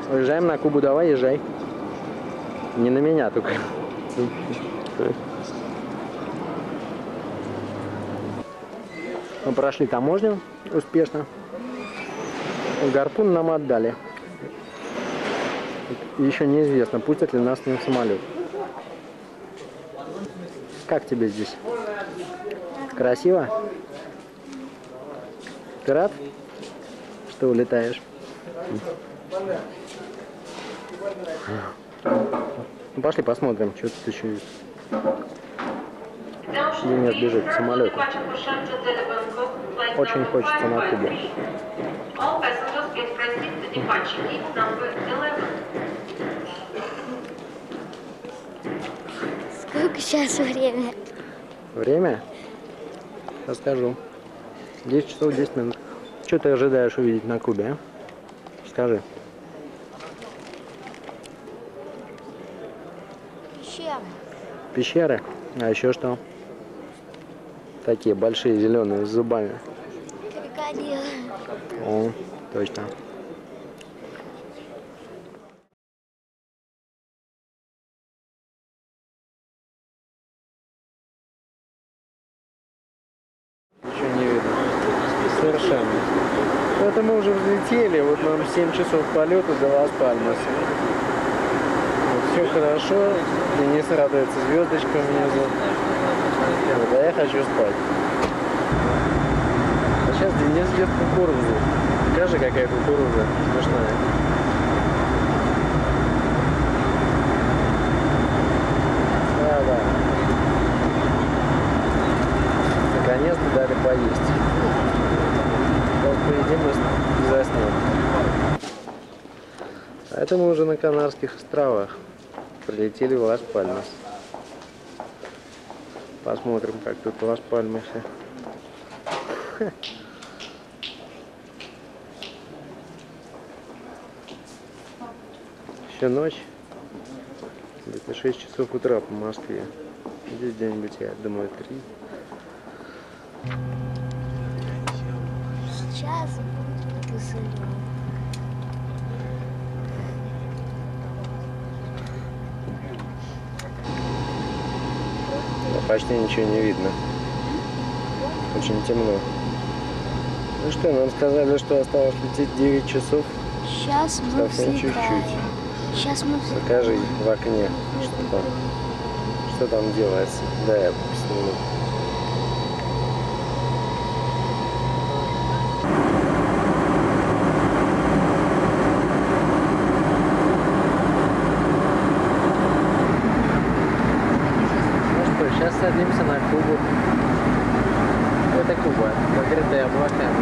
Уезжаем на Кубу, давай, езжай. Не на меня только. Мы прошли таможню успешно. Гарпун нам отдали. Еще неизвестно, пустят ли нас на самолет. Как тебе здесь? Красиво? Ты рад, что улетаешь? Ну, пошли посмотрим, что тут еще есть. Денис бежит к самолету. Очень хочется на Кубу. Сколько сейчас время? Время? Расскажу. 10 часов 10 минут. Что ты ожидаешь увидеть на Кубе, а? Скажи. Пещера. Пещеры? А еще что? Такие большие зеленые с зубами. Крокодил. О, точно. Ничего не видно. Совершенно. Это мы уже взлетели, вот нам 7 часов полета до Лас-Пальмаса. Вот, все хорошо, Денис радуется звездочкам внизу. Вот, а я хочу спать. А сейчас Денис ест кукурузу. Покажи, какая кукуруза смешная. Да. Наконец-то дали поесть. Сейчас поедим и заснем. А это мы уже на Канарских островах. Прилетели в Лас-Пальмас. Посмотрим, как тут в Лас-Пальмасе. Еще ночь. Где-то 6 часов утра по Москве. Здесь где-нибудь, я думаю, 3. Сейчас будет весело. Почти ничего не видно. Очень темно. Ну что, нам сказали, что осталось лететь 9 часов. Сейчас мы Совсем чуть-чуть. Сейчас мы взлетаем. Покажи в окне, что там делается. Да, я посниму. Сейчас садимся на Кубу. Это Куба, покрытая облаками.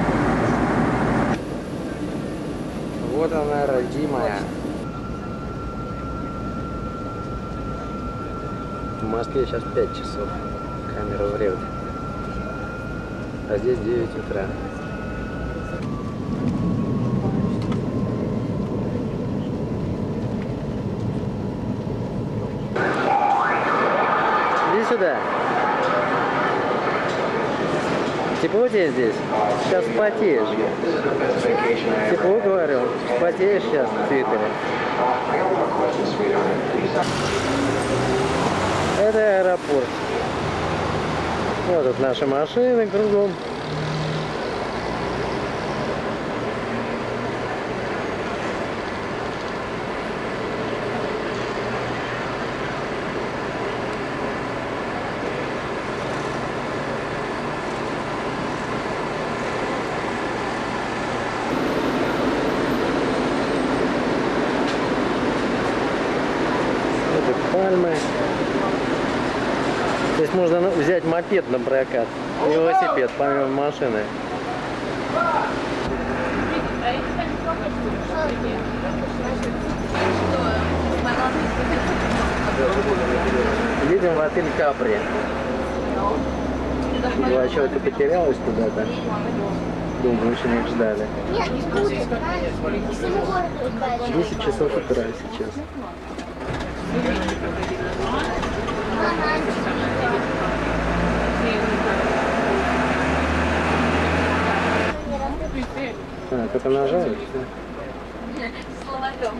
Вот она, родимая. В Москве сейчас 5 часов. Камера врет. А здесь 9 утра. Сюда. Тепло тебе здесь? Сейчас потеешь. Тепло, говорю. Потеешь сейчас в свитере. Это аэропорт. Вот тут наши машины кругом. Пальмы. Здесь можно взять мопед на прокат, велосипед помимо машины. Едем в отель Капри. 2 человека потерялось куда-то. Долго очень их ждали. 10 часов утра сейчас. А, только нажали, все. Словарем.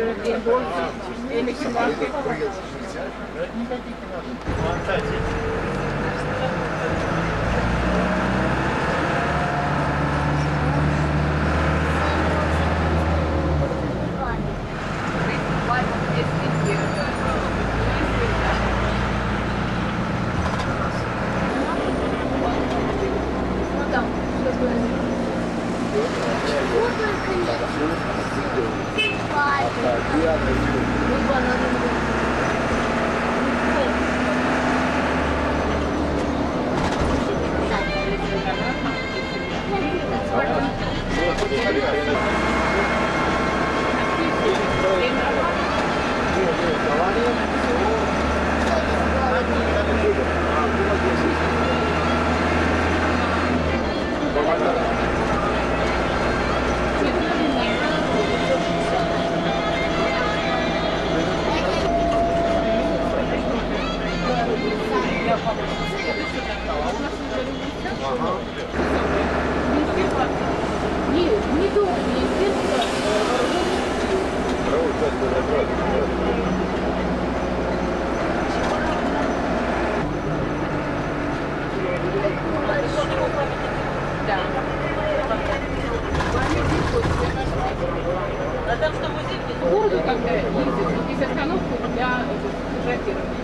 По городу, когда ездят, есть остановку для фотографирования.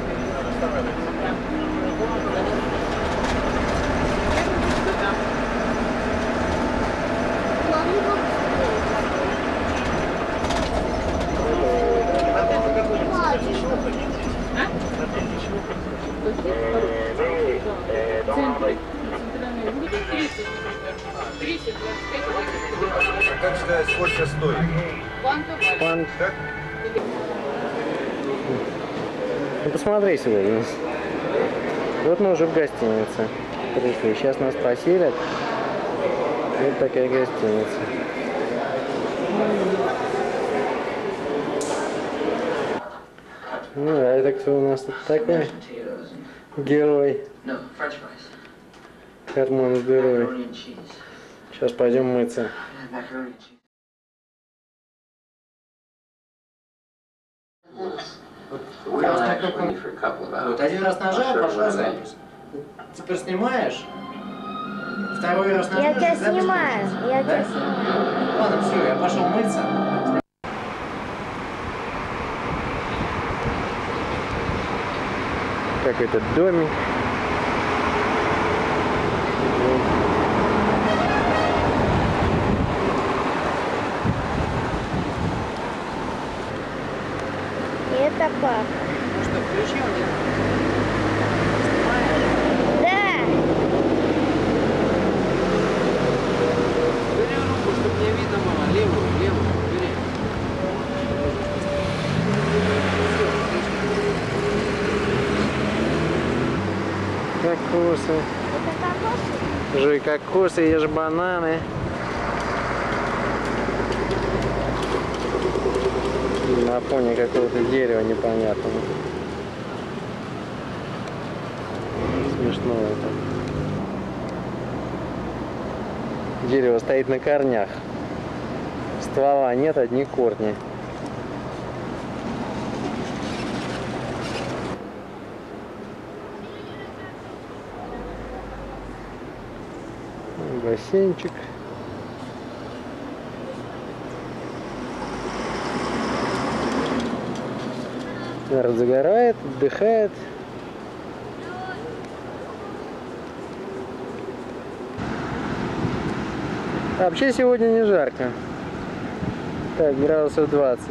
Как считаешь, сколько стоит? Пан... Ну, посмотри сегодня. Вот мы уже в гостинице пришли. Сейчас нас поселят. Вот такая гостиница. Ну, а это кто у нас тут такой? Герой. Карман герой. Сейчас пойдем мыться. Вот один раз нажал, пошла запись. Теперь снимаешь? Второй раз нажал. Я тебя снимаю. Я тебя снимаю. Ладно, все, я пошел мыться. Какой-то домик. И это папа. Что, включил? Да. Бери руку, чтобы не видно было. Левую, бери. Кокосы. Это кокосы? Жуй кокосы, ешь бананы. На фоне какого-то дерева непонятного. Смешно это. Дерево стоит на корнях. Ствола нет, одни корни. Бассейнчик. Народ загорает, отдыхает. А вообще сегодня не жарко. Так, градусов 20.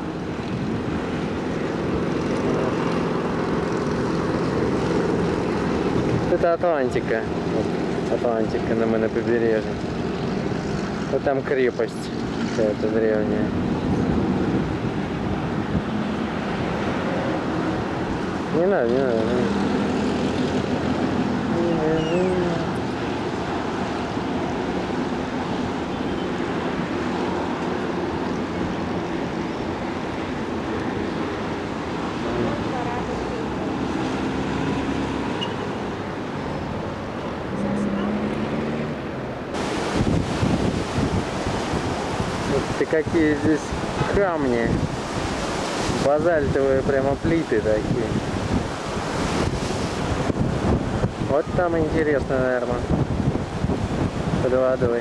Это Атлантика. Вот, Атлантика на побережье. Вот там крепость какая-то древняя. Не надо, не надо. Вот Смотрите, какие здесь камни. Базальтовые прямо плиты такие. Вот там интересно, наверное, под водой.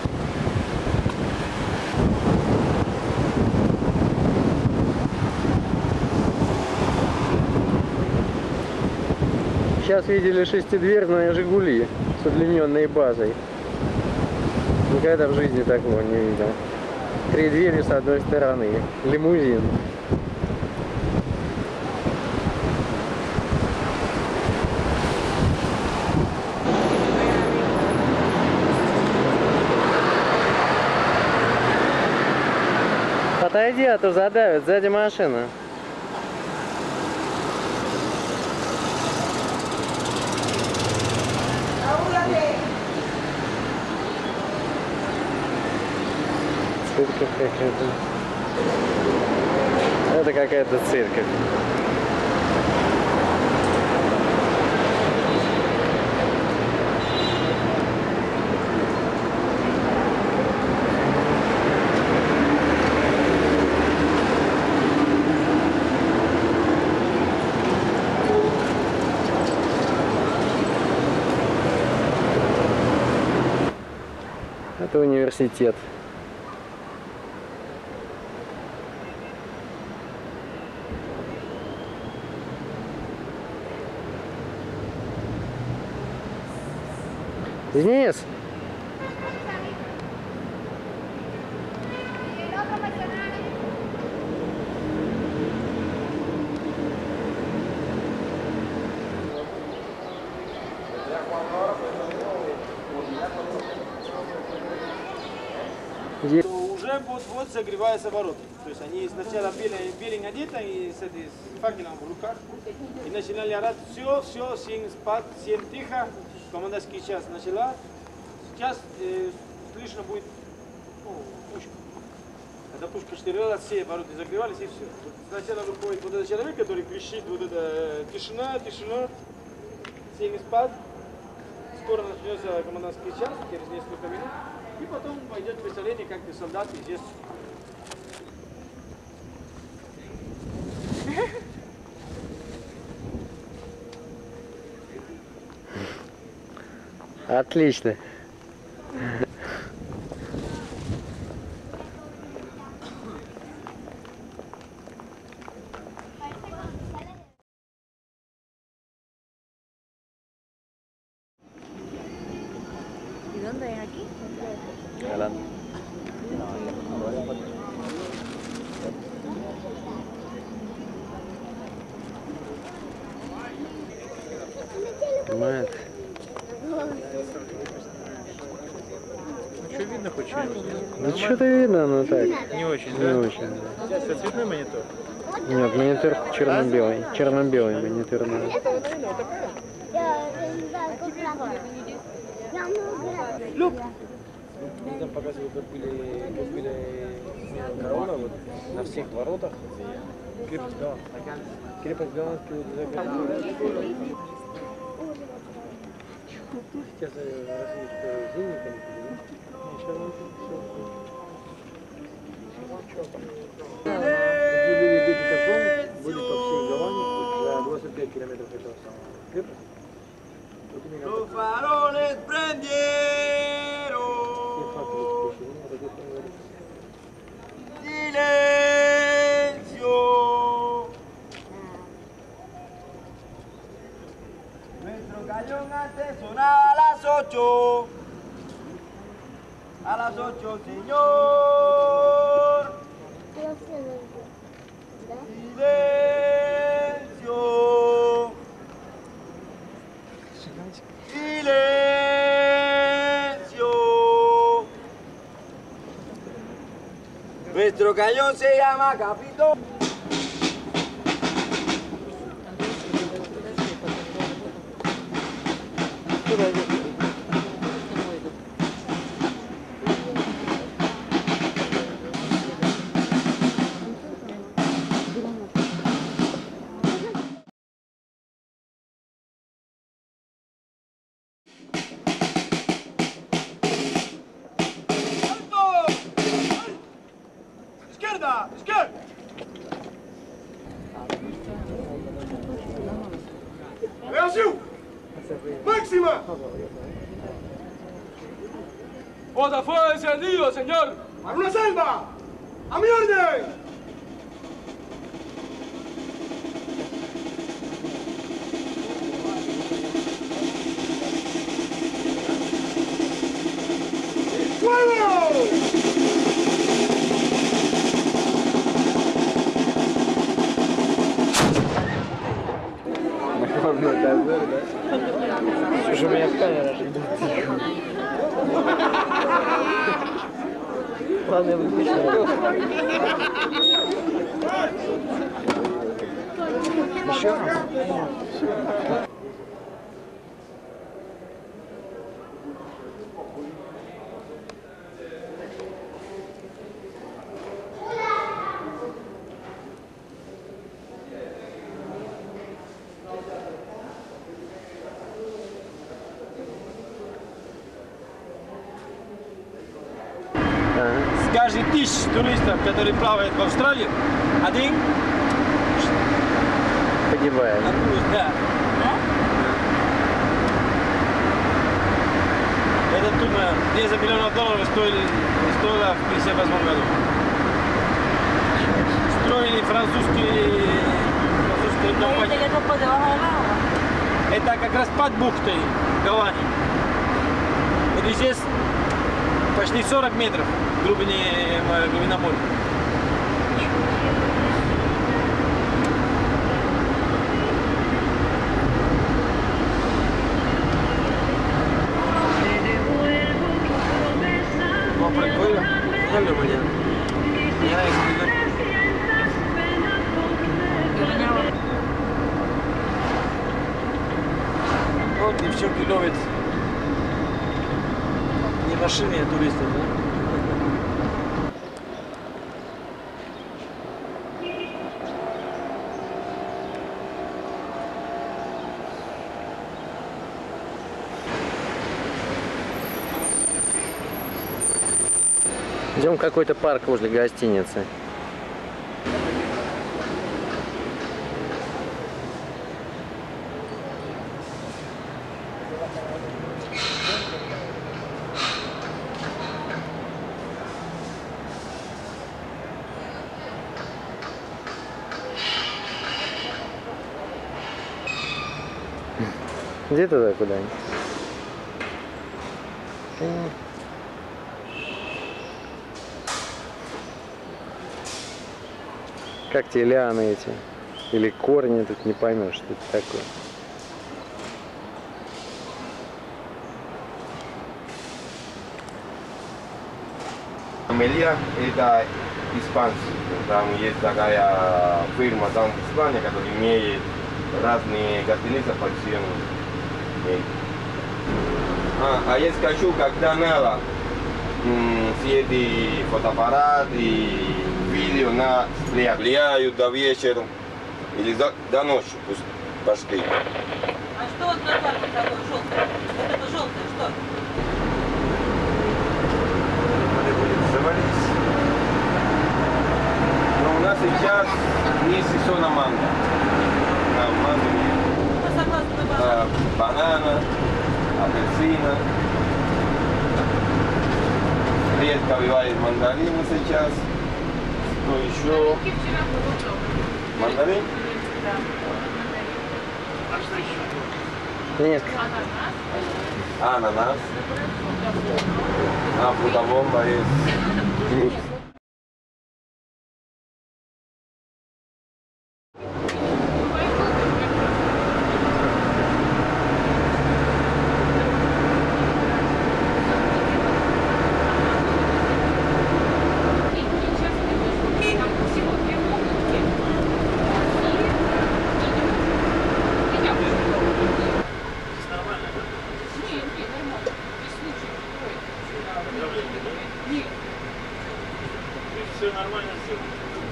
Сейчас видели шестидверные «Жигули» с удлиненной базой. Никогда в жизни такого не видел. 3 двери с одной стороны. Лимузин. Отойди, а то задавит. Сзади машина. Церковь какая-то. Это какая-то церковь. Это университет. Денис! Уже вот согреваются ворота. То есть они сначала белень одеты и с факелом в руках. И начинали орать все, всем спать, всем тихо. Командирский час начала. Сейчас слышно будет пушка. Эта пушка стреляла, все ворота закрывались и все. Сначала выходит вот этот человек, который кричит, вот это тишина, тишина. Всем спать. Скоро начнется командирский час, через несколько минут. И потом пойдет представление, как солдаты здесь. Отлично. ¿Y dónde es aquí? Adelante. Понимает? Что видно хоть что-нибудь? Ну что-то видно, но так. Не очень, Не очень. Это цветной монитор? Нет, монитор черно-белый. Черно-белый монитор надо. Они там показывают, как были корона вот, на всех воротах. Крепость Галан. Крепость Галанский вот закрыта. Сейчас российская зимника. Были дети картон, были по всей Гаване, за 25 километров этого самого крепости. Вот именно Los faroles prendieron. Silencio. Nuestro cañón antes sonaba a las 8. A las 8, señor. Silencio. Silencio. Nuestro cañón se llama Capitón. izquierda, izquierda. Aviación. Máxima. ¡Otra fuego encendido, señor! ¡A una selva! ¡A mi orden! ¡Fuego! Слушай, у меня камера же идет. Ладно, я выключаю. Еще раз? С каждых 1000 туристов, которые плавают в Австралии, один Погибает. да. Этот тур 10 миллионов долларов стоило в 1958 году. Строили французские ¿Y компании. te quedas por debajo del agua? Это как раз под бухтой Гавани. Вот здесь почти 40 метров глубина моря. Ну, прикольно. Дale mañana. Mañana es вот девчонки ловят не машины, а туристов, да? Идем в какой-то парк возле гостиницы. Где туда, куда-нибудь? Как те лианы эти? Или корни, тут не поймешь, что это такое. Амелия это испанцы. Там есть такая фирма там в Испании, которая имеет разные гостиницы по всему миру. А я скажу, когда надо съесть фотоаппарат и видео на влияют до вечера или до ночи почти. А что вот на карте такое желтое? Вот это желтое, что? Надо будет завалить. Но у нас сейчас не сезон манго. Манго нет. Согласно Банана, апельсина. Редко бывает мандарины сейчас. Что еще? Мандарин? Нет. Ананас. Фрутобомба есть. Все нормально сделано.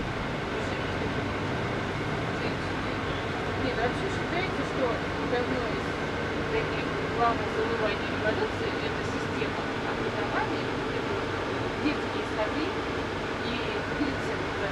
Нет, вообще считается, что одно из таких главных заболеваний эволюции – это система образования, это детские сады и глицин в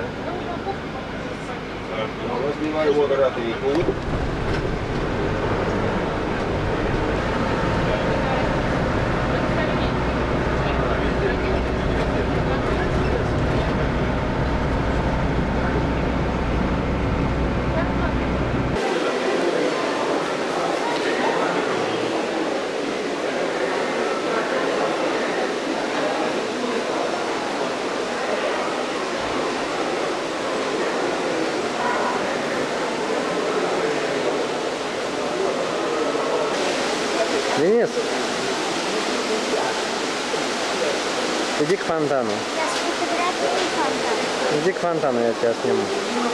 Разбивай водородный путь. Денис, иди к фонтану. Иди к фонтану, я тебя сниму.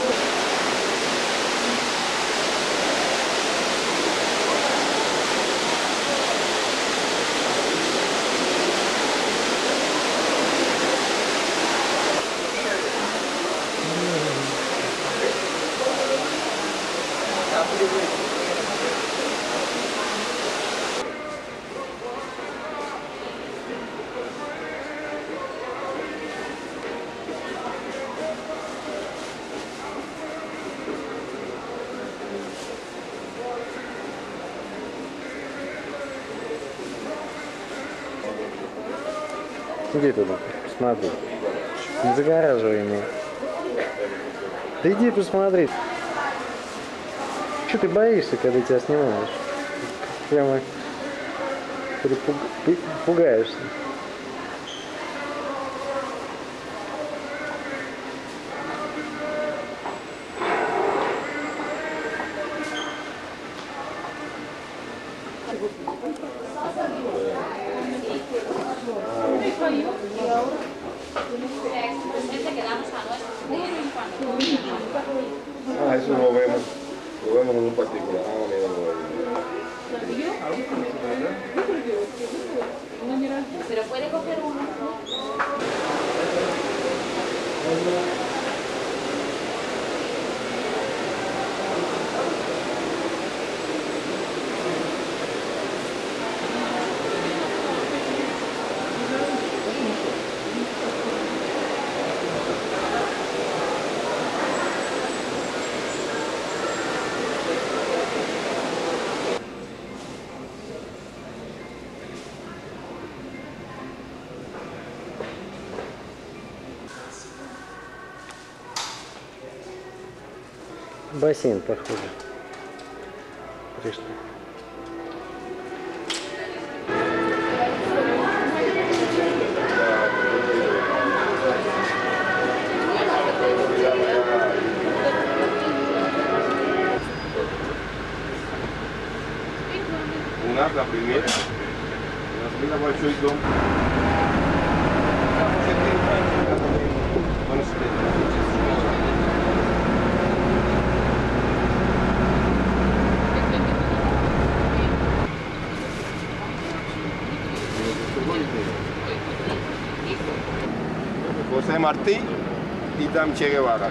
Иди туда, посмотри. Не загораживай меня. Да иди посмотри. Что ты боишься, когда тебя снимаешь? Прямо пугаешься. Ah, eso lo vemos en un particular. Ah, mira, Pero puede coger uno. Бассейн, похоже. Пришли. У нас, например, у нас был большой дом. José Martí y там Che Guevara.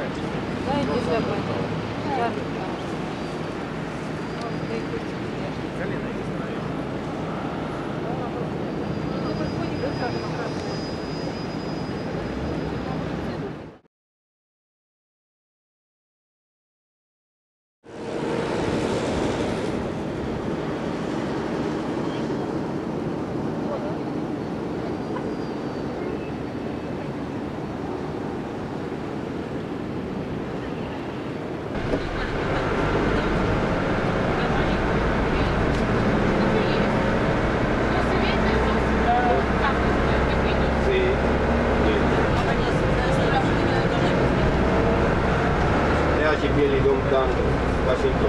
Белый дом там, Вашингтон.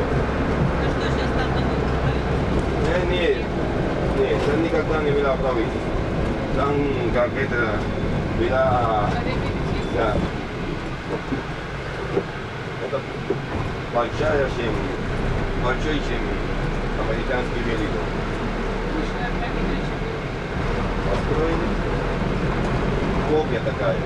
Нет, там никогда не была правительства. Там как это была... Да. Это большая семья, большой семья, американский белый дом. Построили. Копия такая.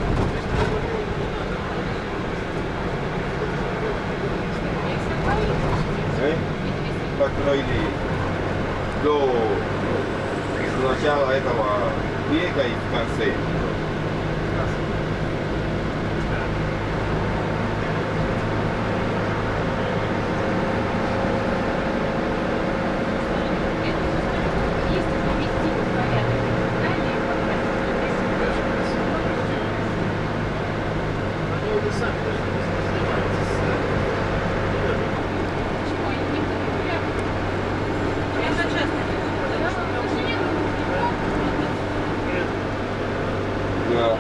Построили до начала этого века и в конце. Это честно. Да.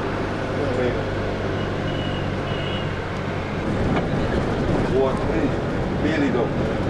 Вот, смотри, белый дом.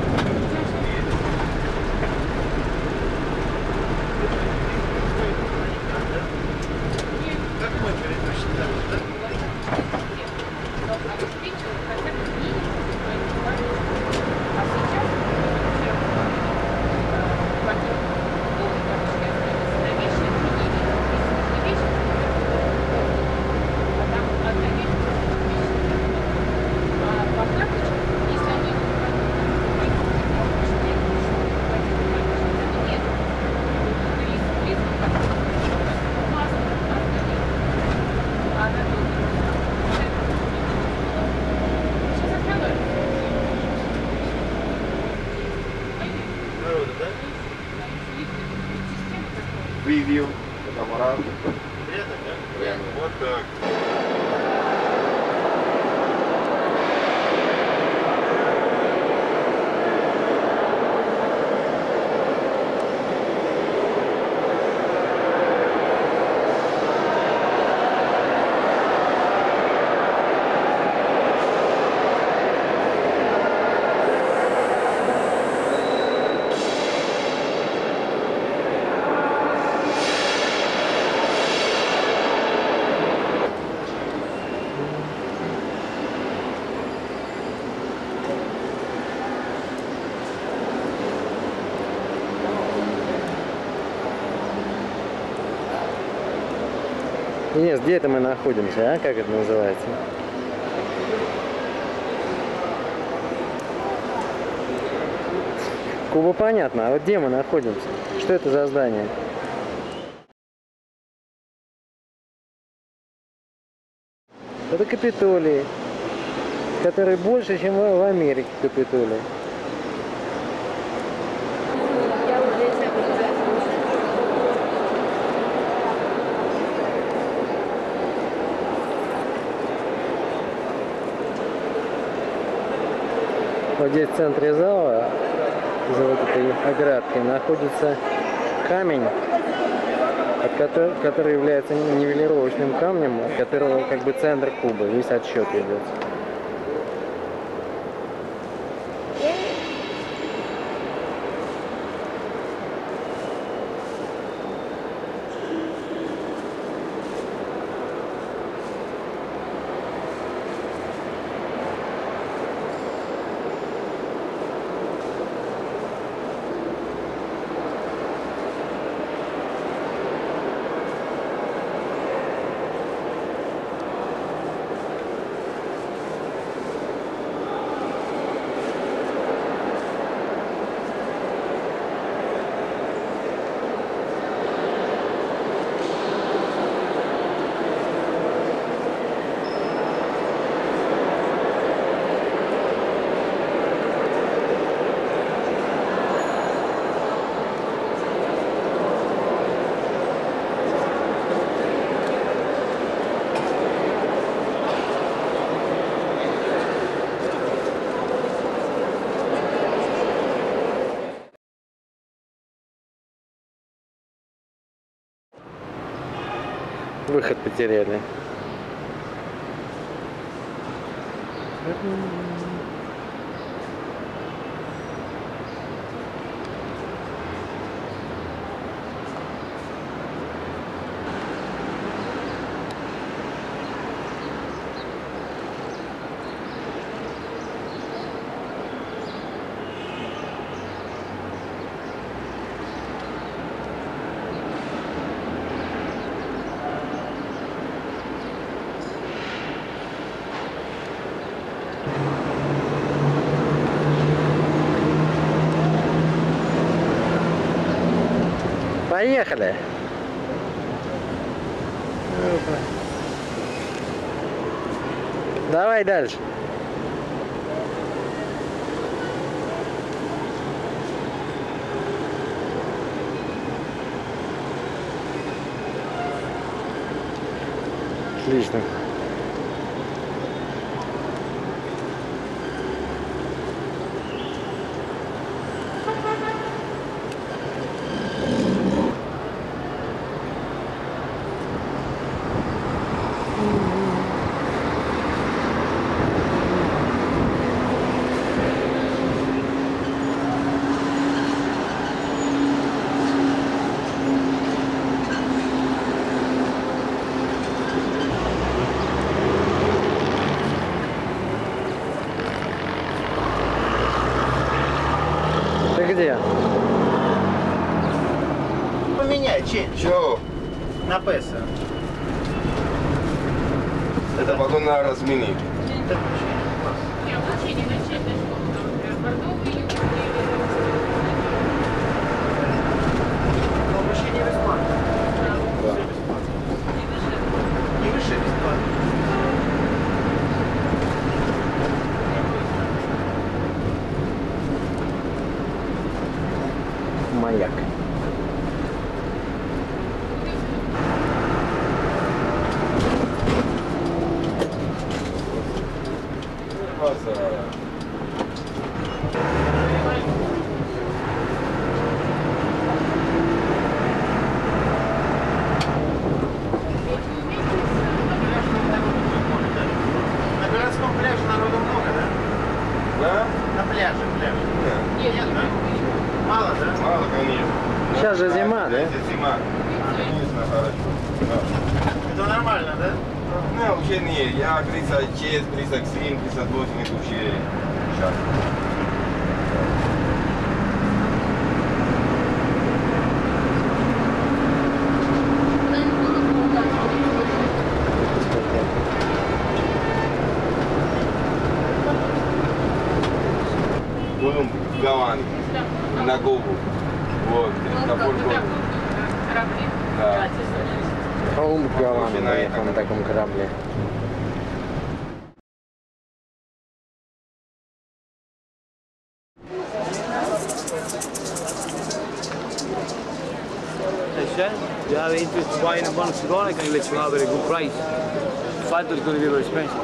Превью, фотоаппарат. Прямо, вот так. Инесс, где это мы находимся, а? Как это называется? Куба понятно, а вот где мы находимся? Что это за здание? Это Капитолий, который больше, чем в Америке Капитолий. Вот здесь в центре зала, за вот этой оградкой, находится камень, который является нивелировочным камнем, от которого как бы центр куба, весь отсчет идет. Выход потеряли. Поехали! Давай дальше. Отлично. На песо. Это потом надо разменить. Не, обучение начальной школы, там, например, бордовый юг Но обучение бесплатно. Да. И выше бесплатно. Маяк. На городском пляже народу много, да? Да? На пляже. Нет. Нет, да? Мало, да? Мало, конечно. Сейчас же зима, да? Это зима. Конечно, хорошо. Да. Это нормально, да? Ну, вообще нет. Я 36, 37, 38, это вообще сейчас. Будем Гавани на Гогу. Вот, на Бургу. корабли. Да. Холм Гаваны наехал на таком корабле. You have interest in buying a bottle of cigar, I can let you have it at a good price. Filter is going to be very expensive.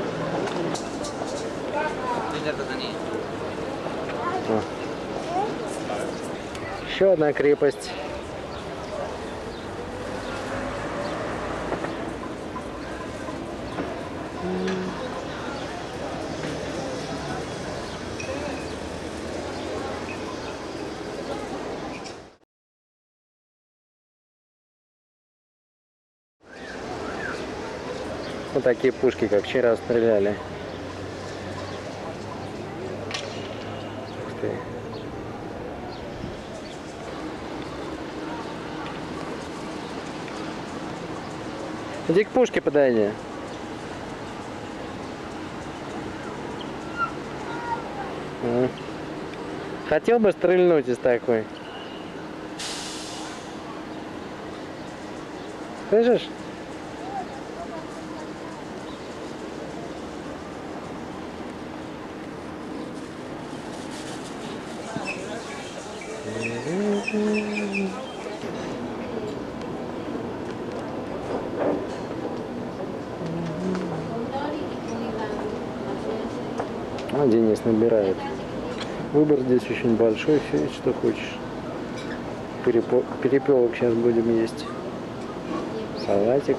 Еще одна крепость. Вот такие пушки, как вчера стреляли. Ух ты. Иди к пушке подойди. Хотел бы стрельнуть из такой? Слышишь? А, Денис набирает. Выбор здесь очень большой, все есть, что хочешь. Перепелок сейчас будем есть. Салатик.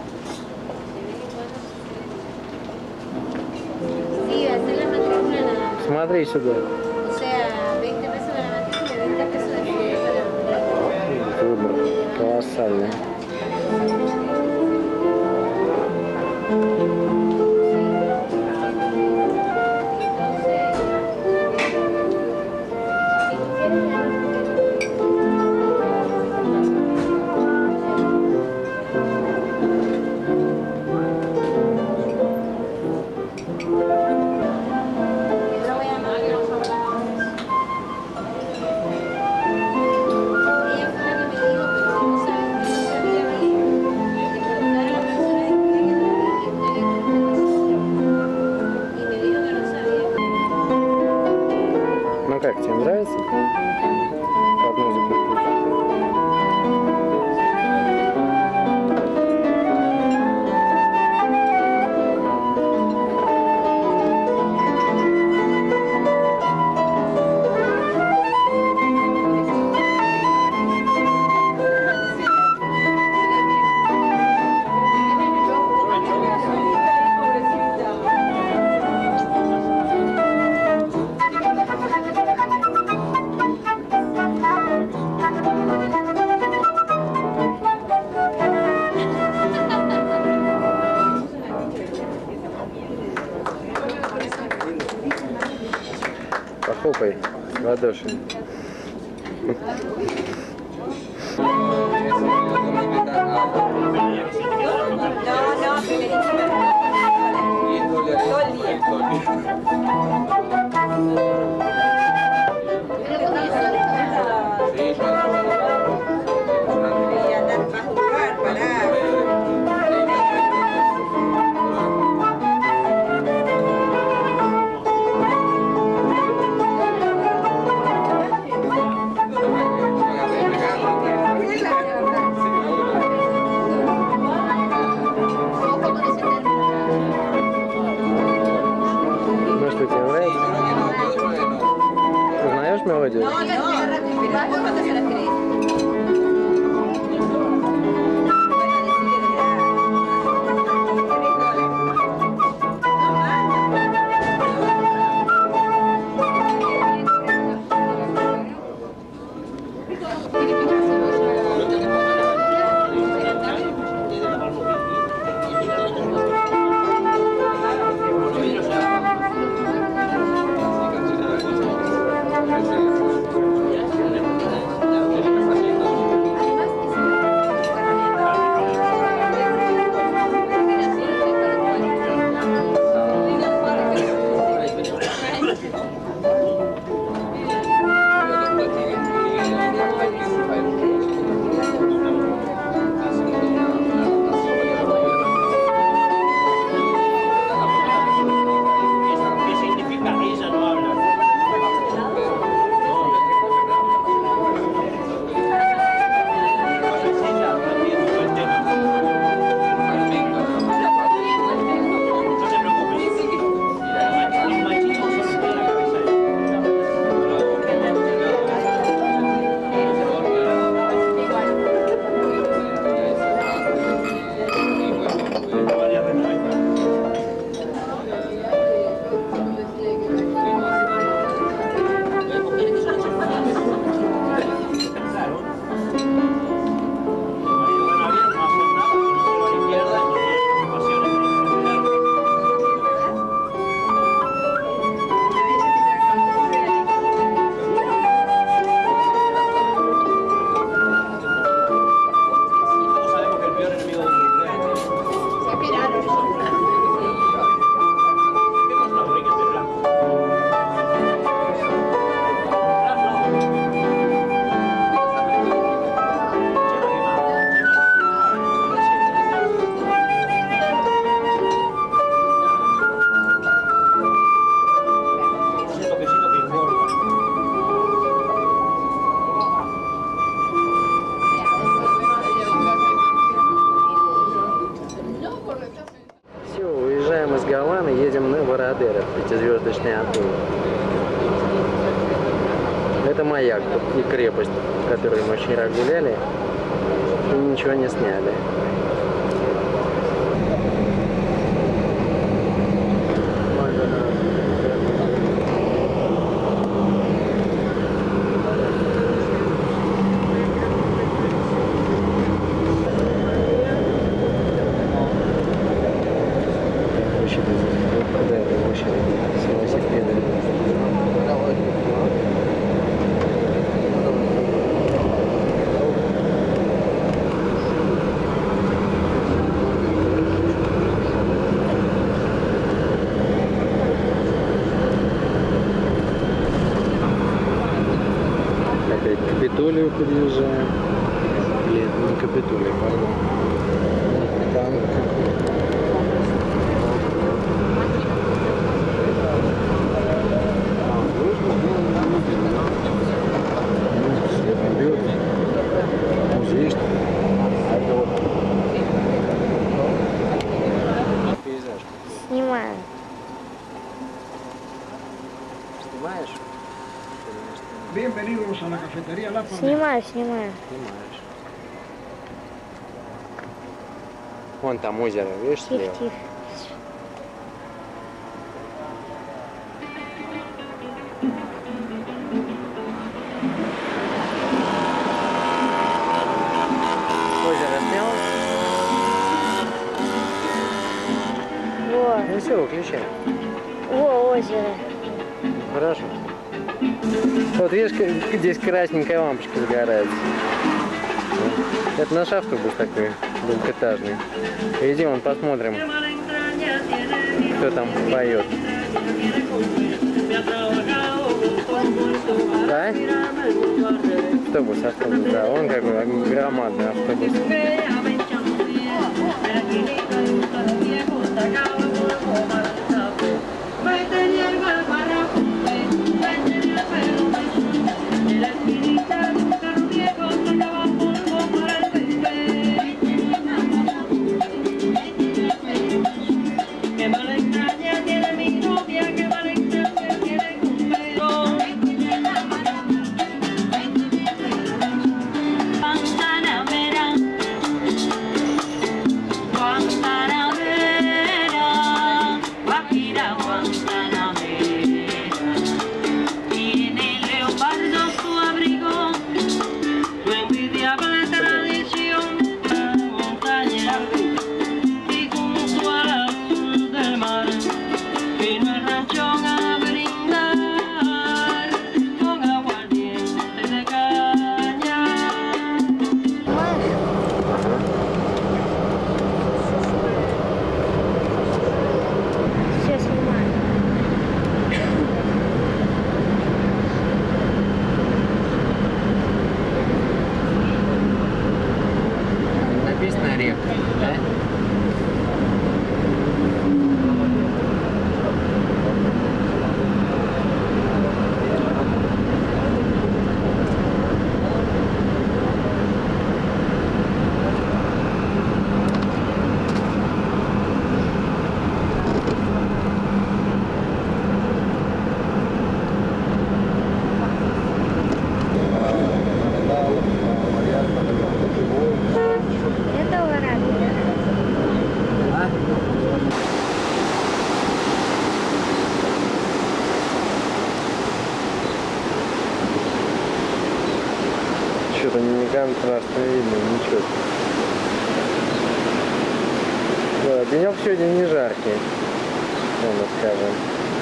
Смотри сюда. Выбор колоссальный. Ну как, тебе нравится? Под музыку включить. Похлопай в ладоши. Ну что, тебе нравится? Узнаешь мелодию? Все, уезжаем из Гаваны, едем на Вородеро, пятизвездочный отель. Это маяк и крепость, в которой мы вчера гуляли и ничего не сняли. Опять к Капитолию подъезжаем. Или не Капитолию, пардон. Танк. Музей, что ли? Пейзаж. Снимаю. Снимаешь? Bienvenidos a la cafetería La Palmera. Снимаю. Снимаешь. Вон там озеро, видишь, слева? Тихо. Озеро снял? Во, Ну все, выключай. озеро. Хорошо. Вот видишь, здесь красненькая лампочка загорается. Это наш автобус такой. двухэтажный. Иди, вон посмотрим, кто там поет. Да? Автобус, да, он какой громадный автобус. Написано река, да? Это воробей. Что-то не контрастно видно, ничего. Да, денек сегодня не жаркий, можно скажем.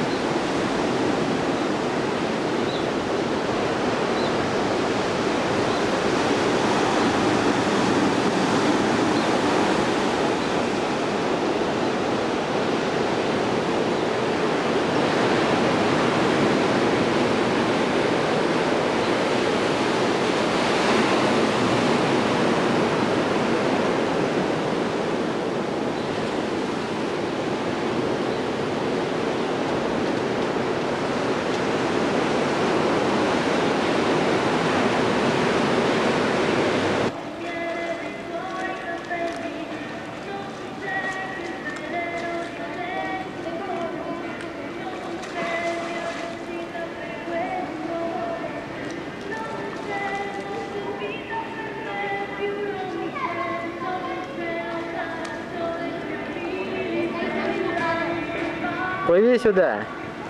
Плыви сюда.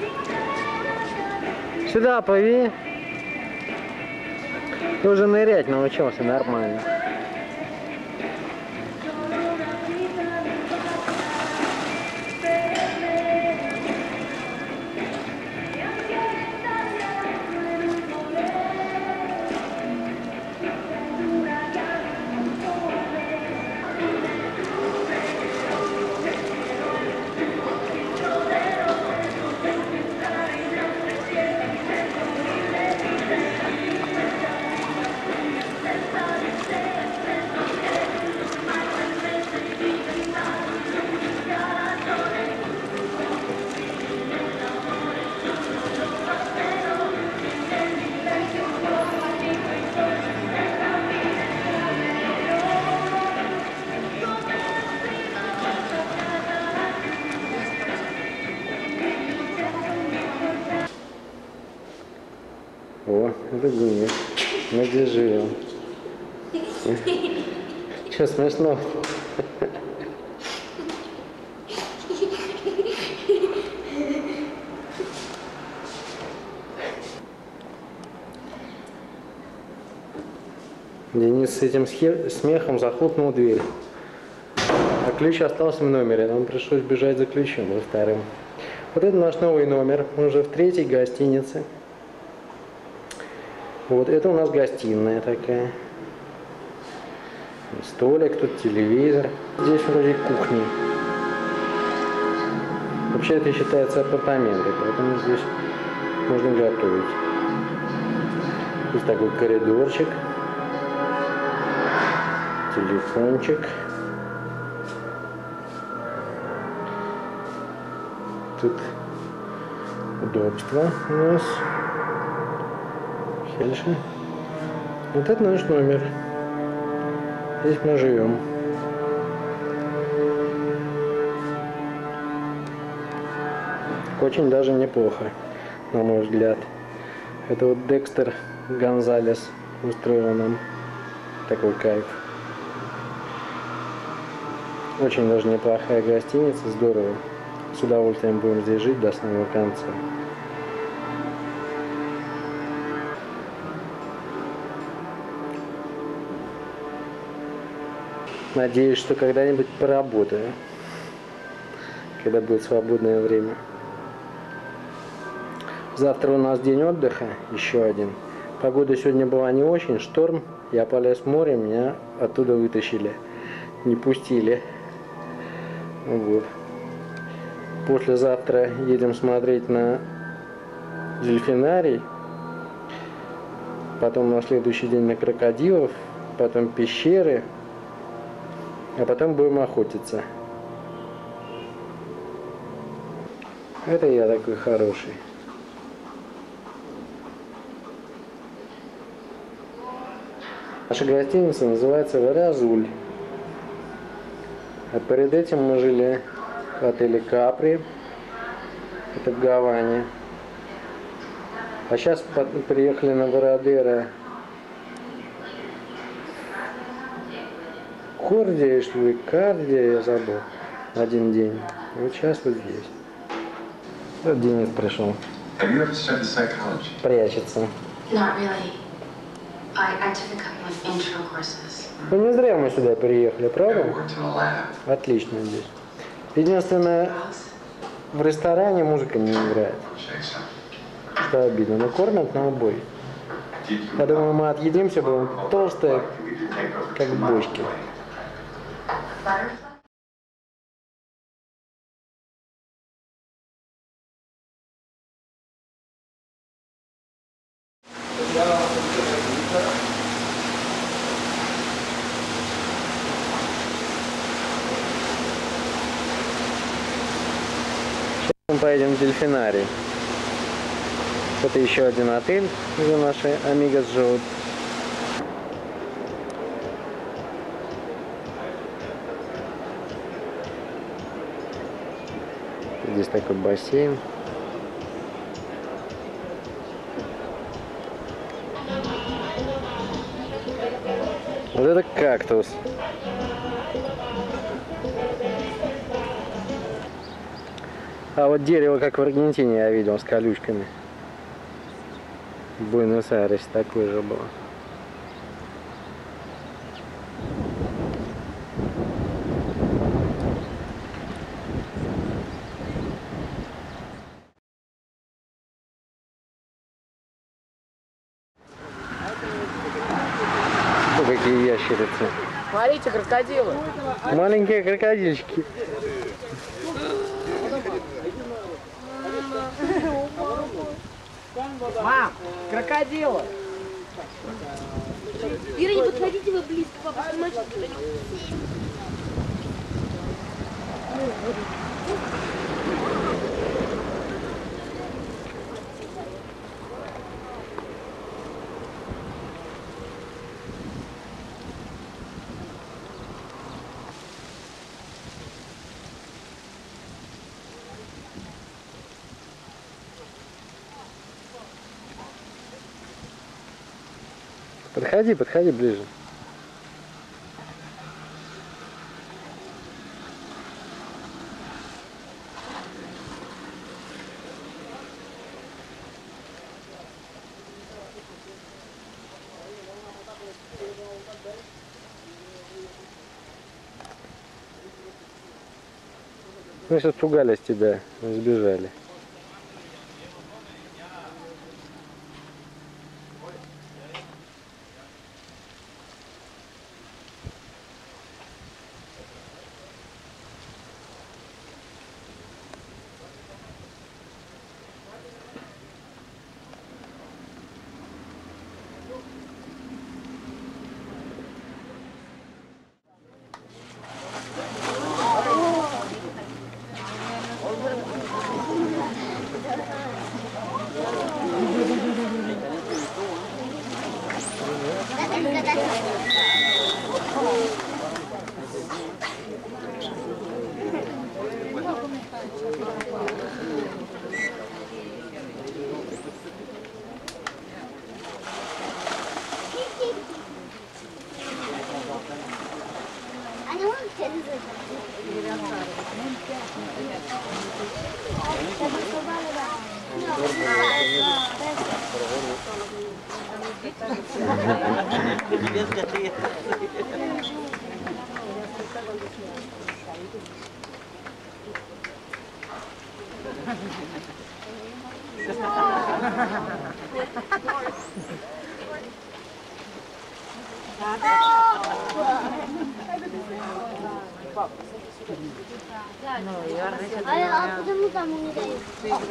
Сюда плыви. Ты уже нырять научился нормально. О, это гуми. Надежил. Че, смешно? Денис с этим смехом захлопнул дверь. А ключ остался в номере. Нам пришлось бежать за ключом, за вторым. Вот это наш новый номер. Мы уже в 3-й гостинице. Вот это у нас гостиная такая. Столик, тут телевизор. Здесь вроде кухни. Вообще это считается апартаменты, поэтому здесь можно готовить. Здесь такой коридорчик. Телефончик. Тут удобство у нас. Дальше. Вот это наш номер. Здесь мы живем. Очень даже неплохо, на мой взгляд. Это вот Декстер Гонзалес устроил нам такой кайф. Очень даже неплохая гостиница, здорово. С удовольствием будем здесь жить до самого конца. Надеюсь, что когда-нибудь поработаю, когда будет свободное время. Завтра у нас день отдыха, еще один. Погода сегодня была не очень, шторм. Я полез в море, меня оттуда вытащили, не пустили. Вот. Послезавтра едем смотреть на дельфинарий. Потом на следующий день на крокодилов, потом пещеры. А потом будем охотиться. Это я такой хороший. Наша гостиница называется Веразуль. А перед этим мы жили в отеле Капри. Это в Гаване. А сейчас приехали на Вородеро. Кордия, что ли, Кардия, я забыл. Один день. Вот сейчас вот здесь. Вот Денис пришел. Прячется. Ну не зря мы сюда приехали, правда? Отлично здесь. Единственное, в ресторане музыка не играет. Что обидно. Но кормят на убой. Я думаю, мы отъедимся, будем толстые, как бочки. Сейчас мы поедем в дельфинарий. Это еще один отель, где наши амигос живут. Здесь такой бассейн. Вот это кактус. А вот дерево, как в Аргентине я видел, с колючками. В Буэнос-Айресе такое же было. О, какие ящерицы. Смотрите, крокодилы. Маленькие крокодильчики. Мам, крокодилы. Ира, не подходите вы близко, папа, снимайте. Подходи, подходи ближе. Мы сейчас пугались тебя, сбежали. Почему там не дают?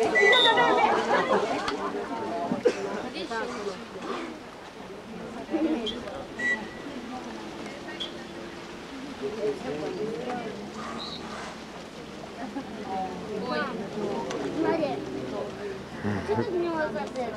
Ой, смотри, что тут у него за это?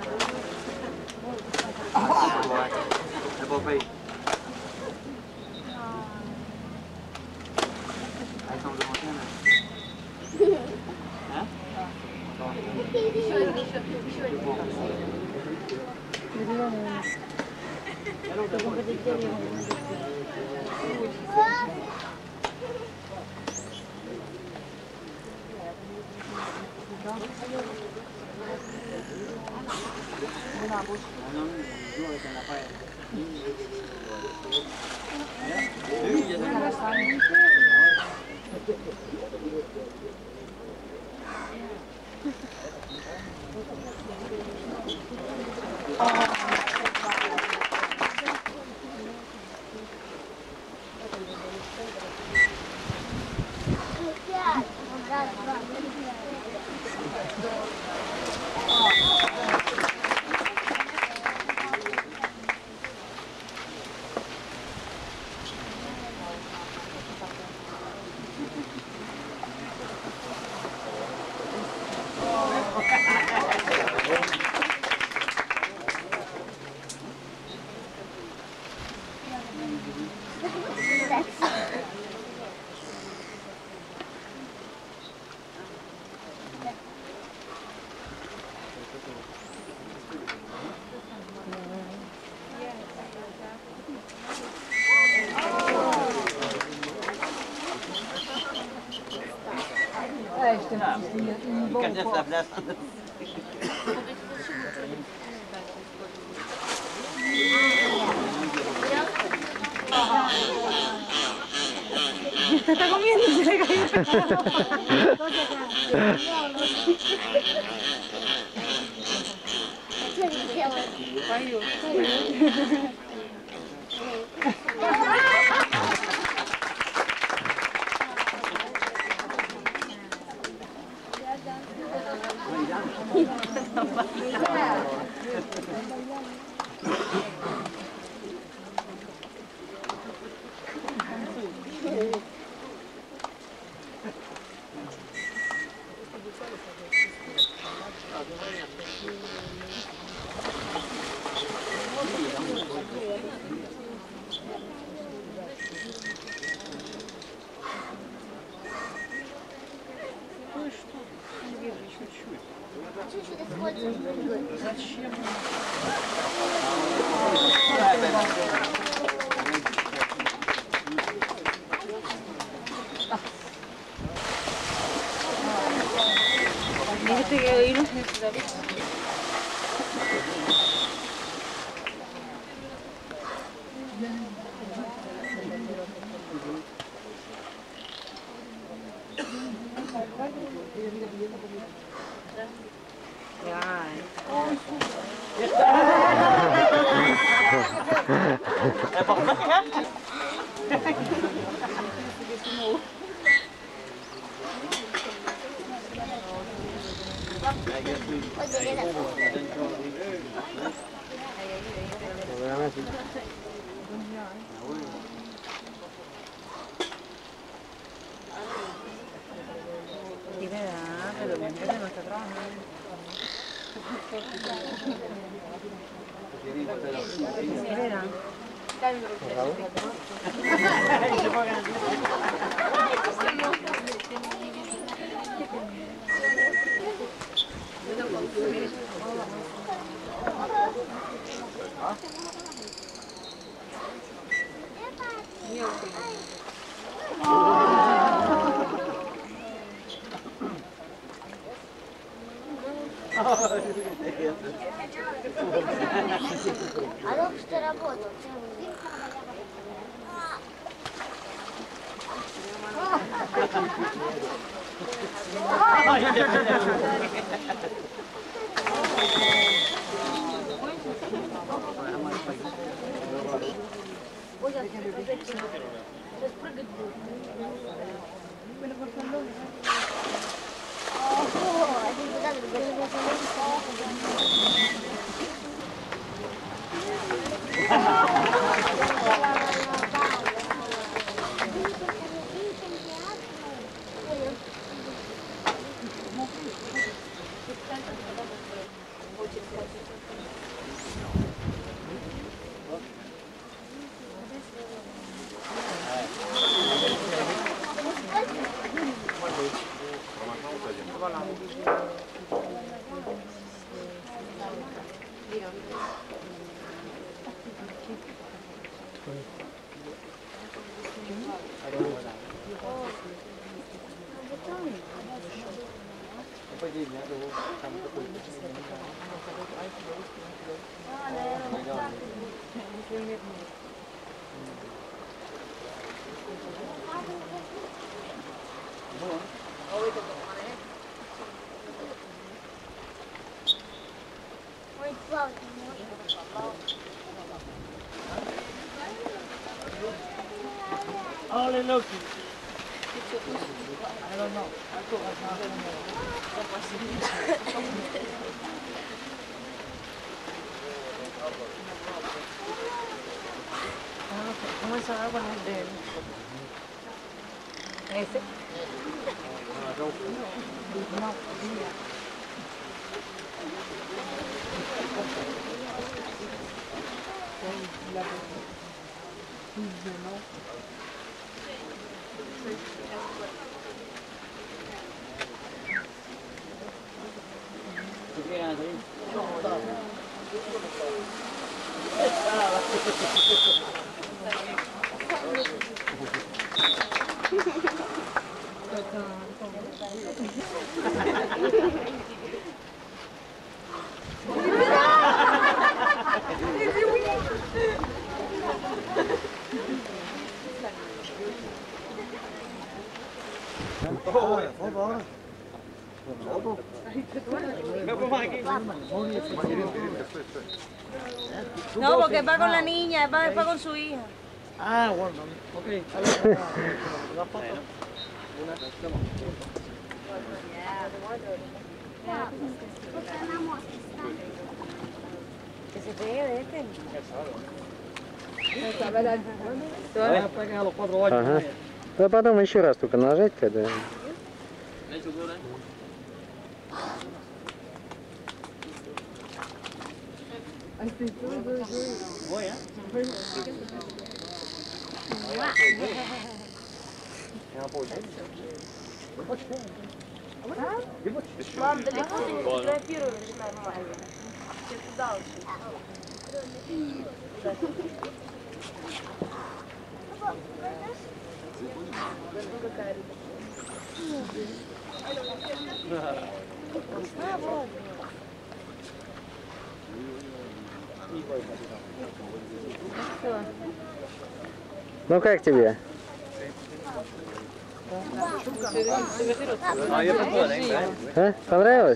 Está comiendo y se le cayó. камеру взяли. А только что работал. Сейчас прыгать будет. Ой, плавать не можешь. Ole Loki. ¿Cómo es agua con el de ese? No, porque va con la niña, va con su hija. Ah, bueno, ok. La foto. Que se pegue de este. Voy a pegar a los 4 años. Ага. Да потом еще раз только нажать, когда... Мам, далеко ты не фотографируешь нормально. Тебе туда лучше. Ну как тебе? А? Понравилось?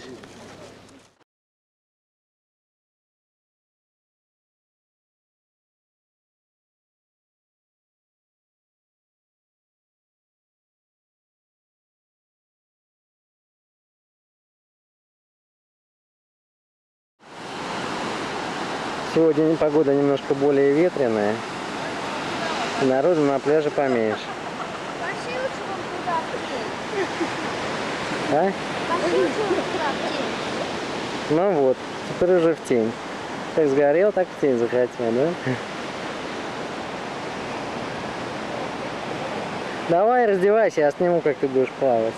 Сегодня погода немножко более ветреная. Народу на пляже поменьше. Пошли лучше вон туда, в тень. А? Пошли лучше вон туда, в тень. Ну вот, теперь уже в тень. Как сгорел, так в тень захотел, да? Давай раздевайся, я сниму, как ты будешь плавать.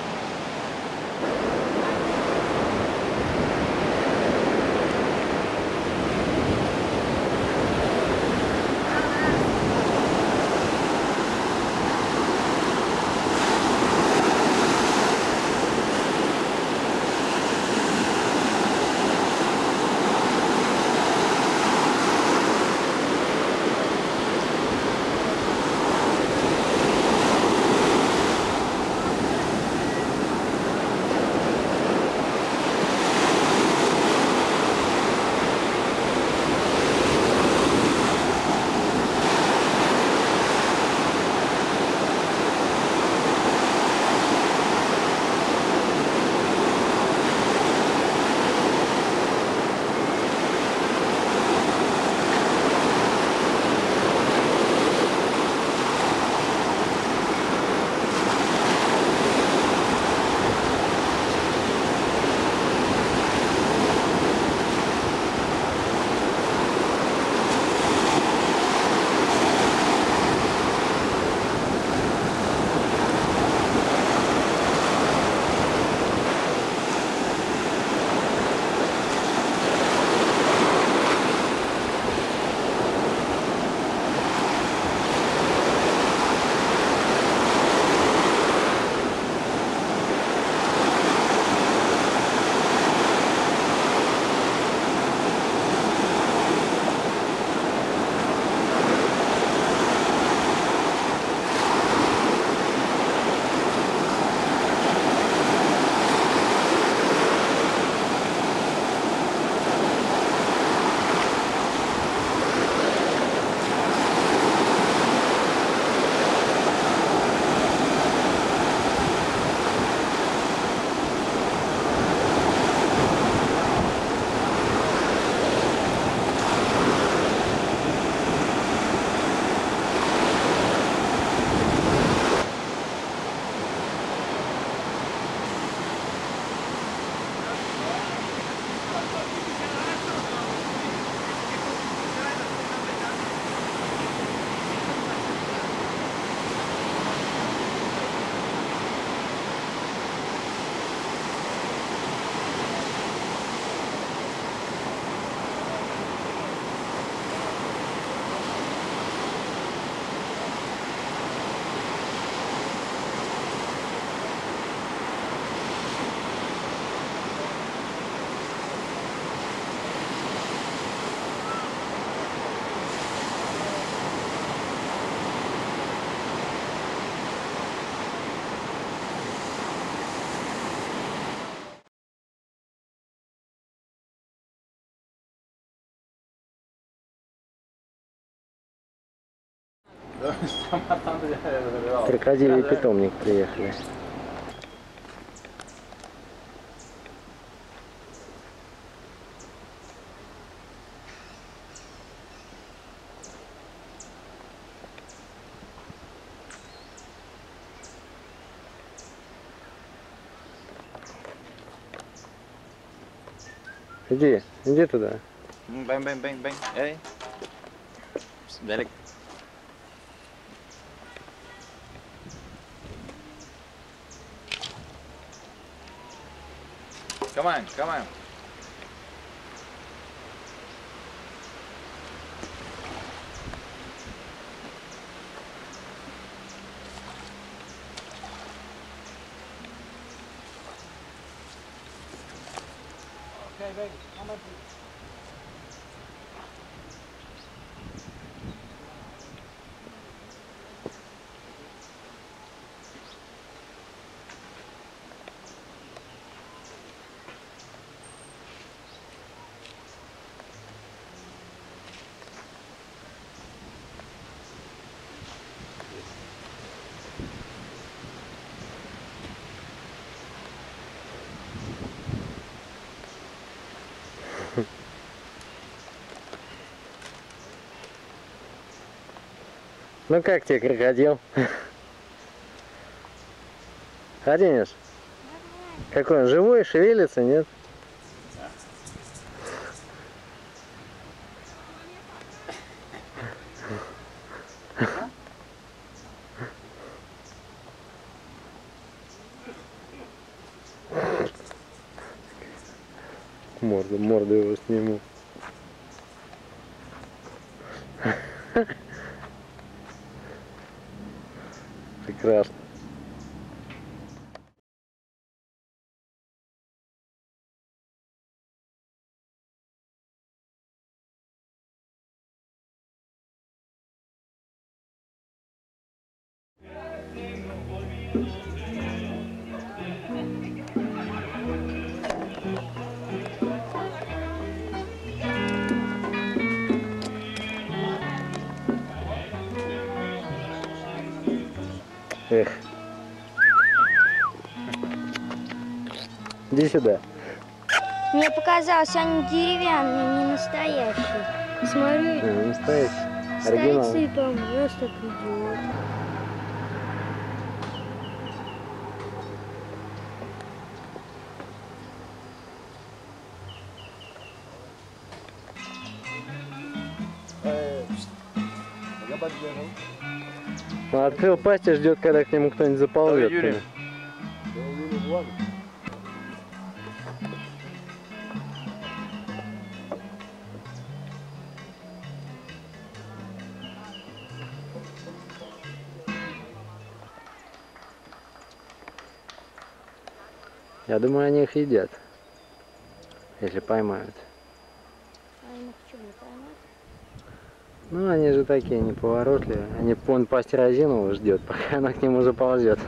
Крокодилий питомник приехали. Иди туда. Bang, bang, bang, bang. Эй. Велик. Come on, come on. Okay, baby, come on. Ну как тебе крокодил? А, Денис? Какой он, живой, шевелится, нет? Морду его сниму. Прекрасно. Эх. Иди сюда. Мне показалось, они деревянные, не настоящие. Смотри, Настоящий. стоит Оригинал. и по мне так идет. Он открыл пасть и ждет, когда к нему кто-нибудь заползет. Юрий. Я думаю, они их едят, если поймают. А ему почему поймать? Ну, они же такие неповоротливые. Он пасть разинового ждет, пока она к нему заползет.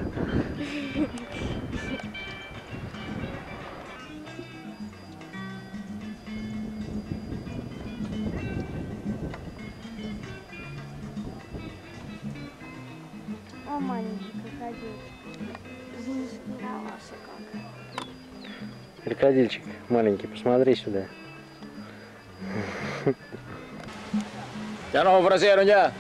О, маленький крокодильчик. Замаскировался как. Крокодильчик маленький, посмотри сюда. Jangan operasinya.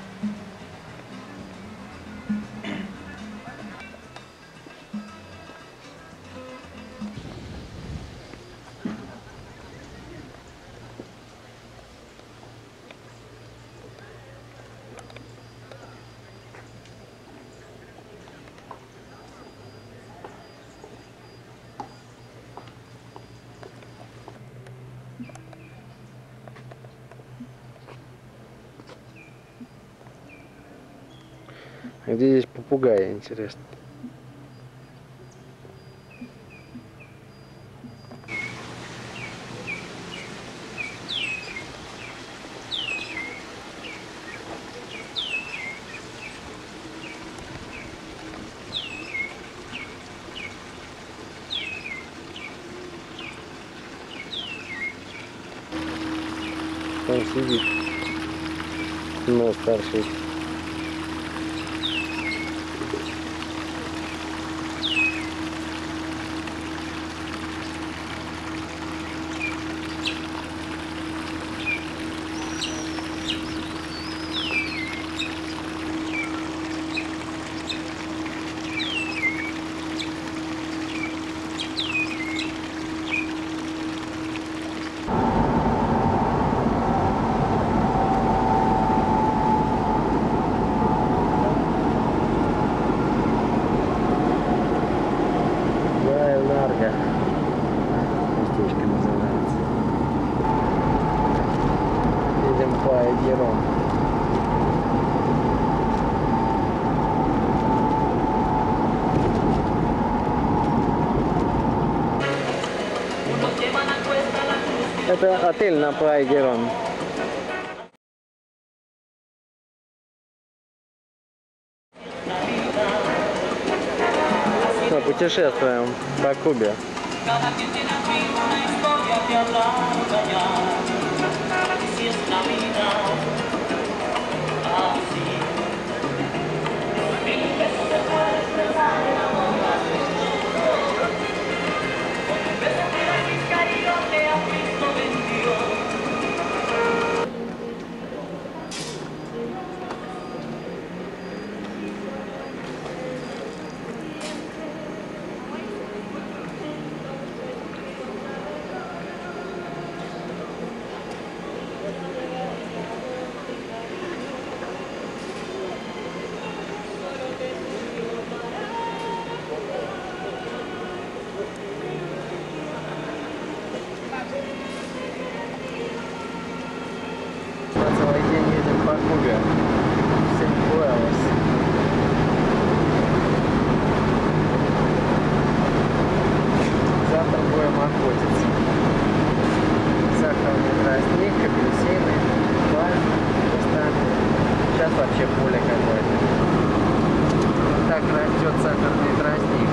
А где здесь попугаи, интересно? Там сидит. Нос торчит. Местечко называется. Едем по Эгерон. Это отель на Плaya Герон. Мы путешествуем по Кубе. Cada quien tiene arriba una historia que hablar o callar. Y si es la vida así, mil veces se puede expresar el amor así. Porque en vez de tirar mis cariños que a Cristo vendió. Целый день едем по Кубе. Сен-Пуэлос. Завтра будем охотиться. Сахарный тростник, апельсины, пальмы, каштаны. Сейчас вообще поле какое-то. Вот так растет сахарный тростник.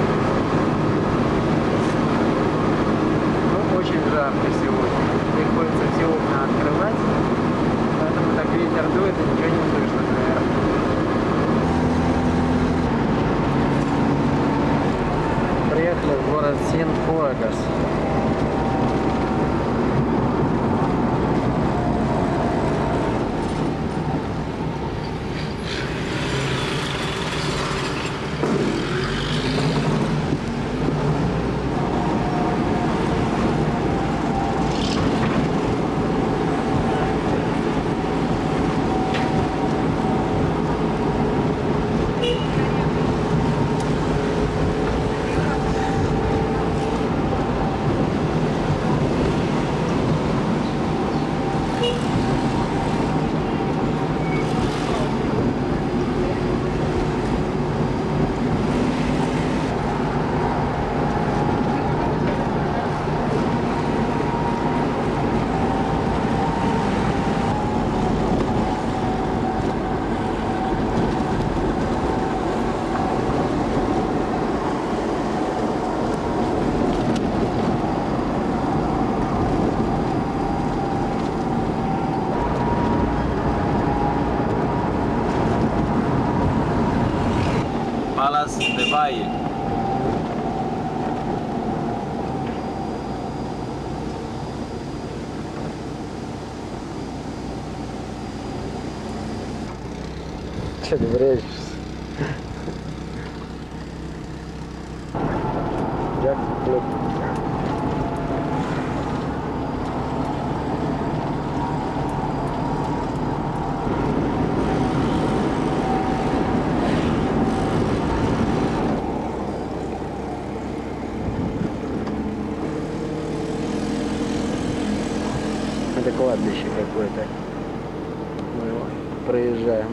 Ну, очень жарко сегодня. Приходится все окна открывать. Поэтому так ветер дует и ничего не слышно, наверное. Приехали в город Сен-Фуэгас. Palas de Valle. Че ты брешешься? Джек-флип. Это кладбище какое-то. Мы его проезжаем.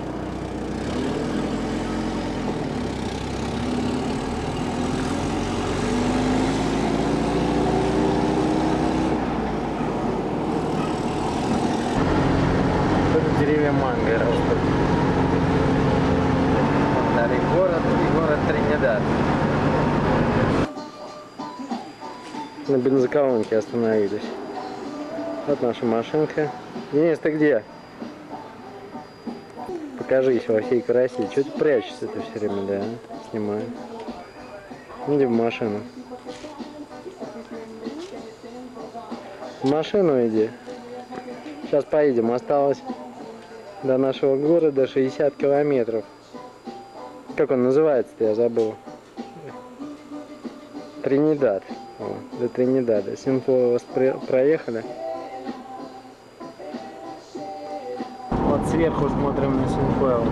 Тут деревья манго растут. Старый город и город Тринидад. На бензоколонке остановились. Вот наша машинка. Денис, ты где? Покажись во всей красе. Чего ты прячешься ты все время, да? Снимаю. Иди в машину. В машину иди. Сейчас поедем. Осталось до нашего города 60 километров. Как он называется-то, я забыл. Тринидад. О, до Тринидада. Сен-Фуэгас проехали. Вот сверху смотрим на Сен-Фуэгас.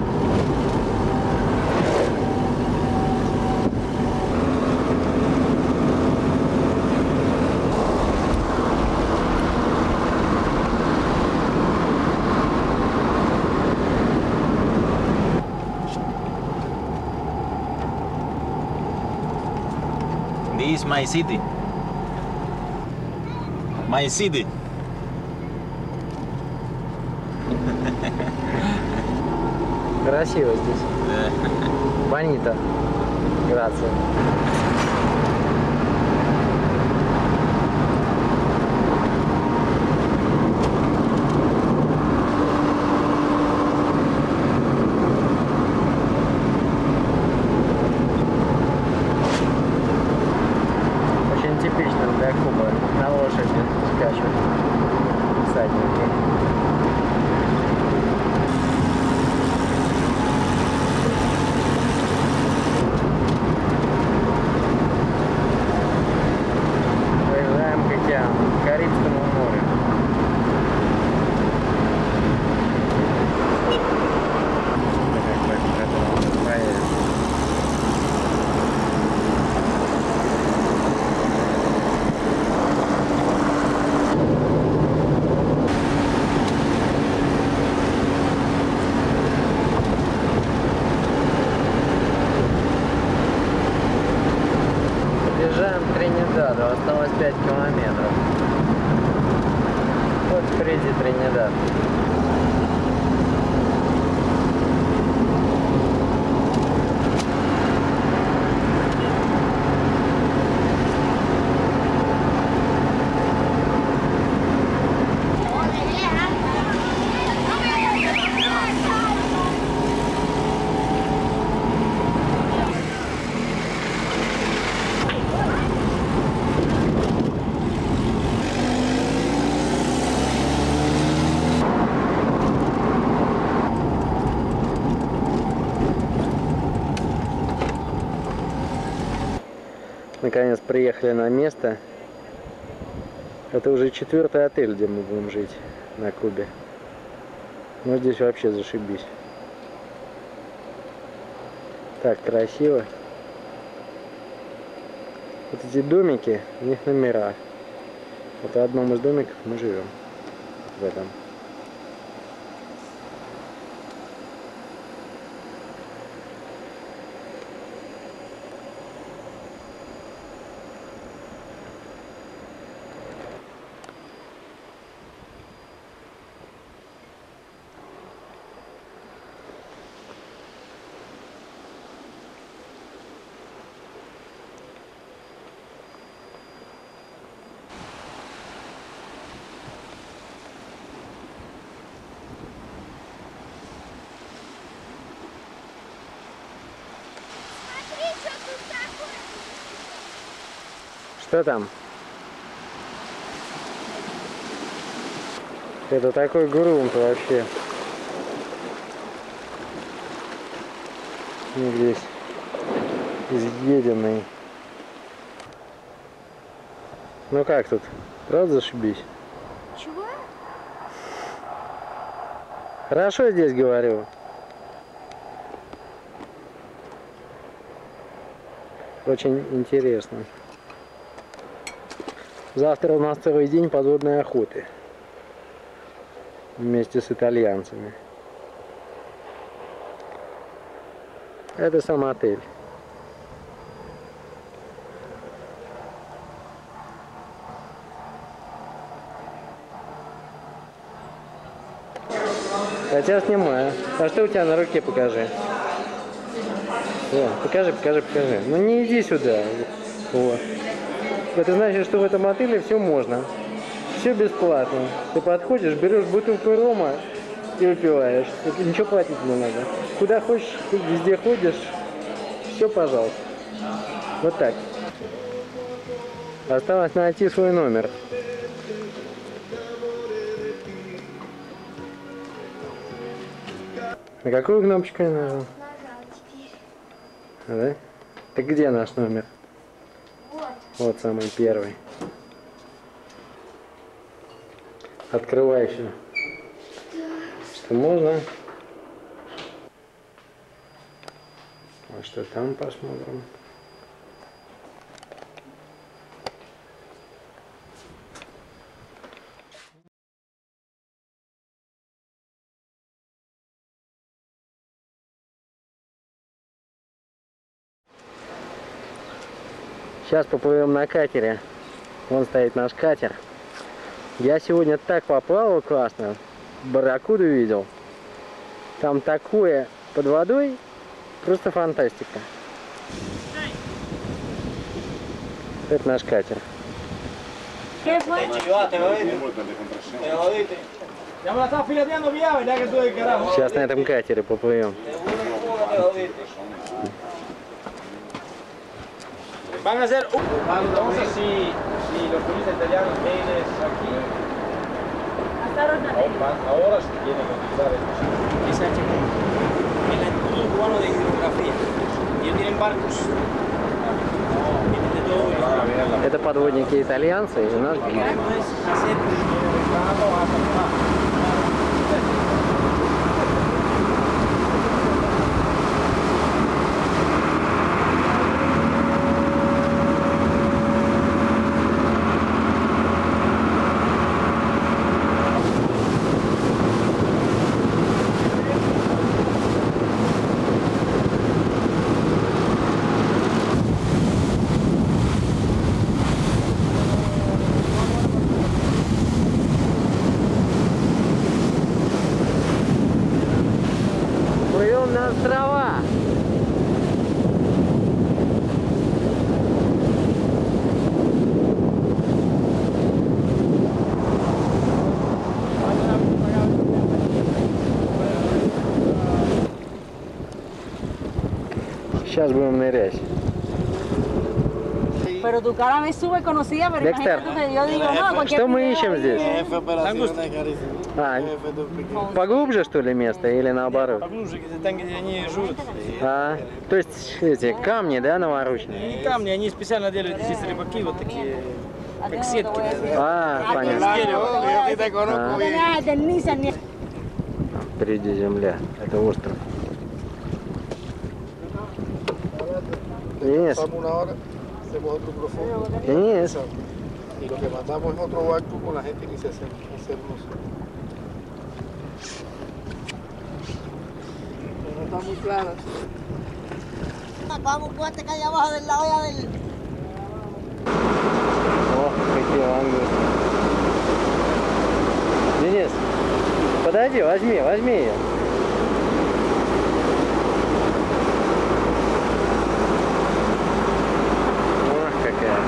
This is my city. My city. Красиво здесь. Да. Бонита. Грация. Очень типично для Кубы. На лошади скачут всадники. К Карибскому морю. 5 километров. Вот впереди Тринидад. Наконец приехали на место. Это уже 4-й отель, где мы будем жить на Кубе. Ну здесь вообще зашибись. Так красиво. Вот эти домики, у них номера. Вот в одном из домиков мы живем. В этом. Что там? Это такой грунт вообще. Ну, здесь изъеденный. Ну как тут? Правда зашибись? Чего? Хорошо здесь говорю. Очень интересно. Завтра у нас целый день подводной охоты. Вместе с итальянцами. Это сам отель. Я тебя снимаю. А что у тебя на руке, покажи. Покажи. Ну не иди сюда. Вот. Это значит, что в этом отеле все можно. Все бесплатно. Ты подходишь, берешь бутылку рома и выпиваешь. Ничего платить не надо. Куда хочешь, везде ходишь. Все, пожалуйста. Вот так. Осталось найти свой номер. На какую кнопочку я нажал? Нажал теперь. Да? Так где наш номер? Вот. Вот самый первый. Открывай еще. Что можно? А что там посмотрим? Сейчас поплывем на катере. Вон стоит наш катер. Я сегодня так поплавал классно. Барракуду видел. Там такое под водой. Просто фантастика. Это наш катер. Сейчас на этом катере поплывем. Van a ser entonces si los turistas italianos vienen aquí, ahora se tienen que utilizar esto. Es el Instituto Cubano de Hidrografía. Ellos tienen barcos. Это подводники итальянцы и наш гид. на острова. Сейчас будем нырять. Pero tu cara me sube conocida, pero Dexter, imagínate que yo digo, no, cualquier что мы video ищем ahí здесь? А, поглубже что ли место или наоборот? Поглубже, там, где они живут. А, то есть эти камни, да, навороченные? Не камни, они специально делают здесь рыбаки, вот такие, как сетки. А, понятно. Nada, del Nissan, ni- Впереди земля, это остров. Денис, Una hora, hacemos otro profundo. Денис, Y lo que mandamos es otro barco con la gente que se hace hacernos. No está muy clara. Vamos, cuate que hay abajo de la olla del... о, какие лангусты. Денис, подойди, возьми ее. Ох, какая.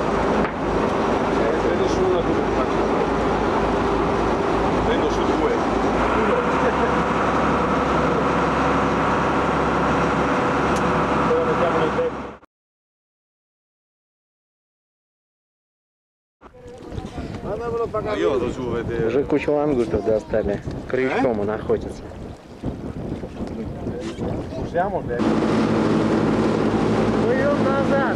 Уже кучу лангустов достали. Крючком он охотится. Плывем назад.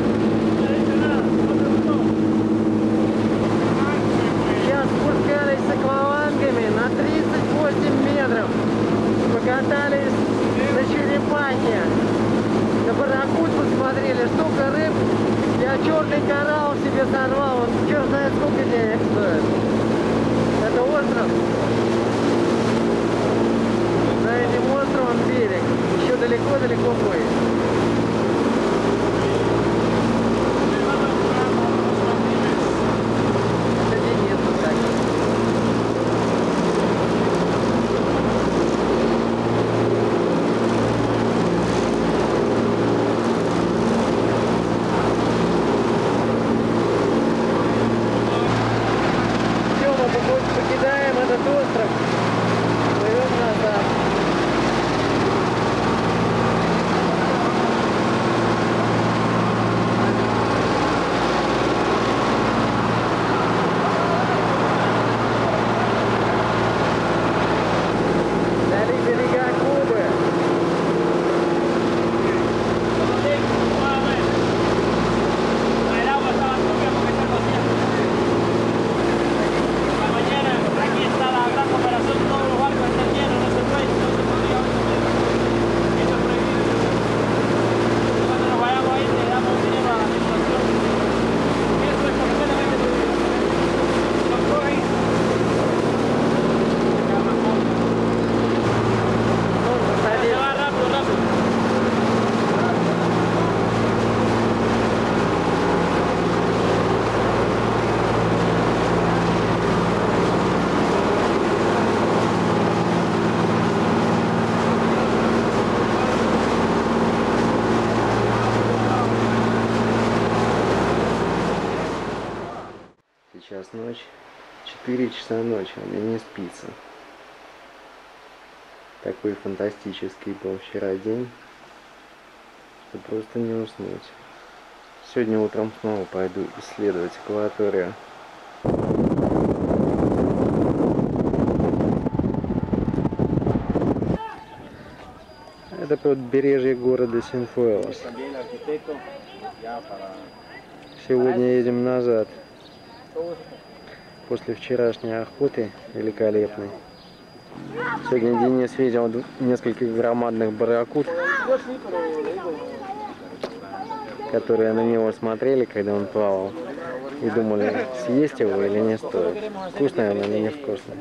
Сейчас спускались с аквалангами на 38 метров. Покатались на черепахе. На барракуд посмотрели, столько рыб. Я черный коралл себе сорвал. Он черт знает сколько денег стоит. Это остров. За этим островом берег. Еще далеко-далеко будет. Это Денис, кстати. Все, мы покидаем этот остров. Плывем назад. Дали берега Кубы. El agua estaba turbia porque se cocía. La mañana aquí está la gran operación, todos los barcos están llenos, no se puede, no se podía hoy. Eso es prohibido. Cuando nos vayamos ahí le damos dinero a la tripulación. Eso es completamente prohibido. Nos cogen. Se va rápido, rápido. Сейчас ночь, 4 часа ночи, а мне не спится. Такой фантастический был вчера день, что просто не уснуть. Сегодня утром снова пойду исследовать акваторию. Это побережье города Синфуэлос. Сегодня едем назад. После вчерашней охоты великолепной. Сегодня Денис видел нескольких громадных барракуд, которые на него смотрели, когда он плавал, и думали, съесть его или не стоит. Вкусное оно или невкусное.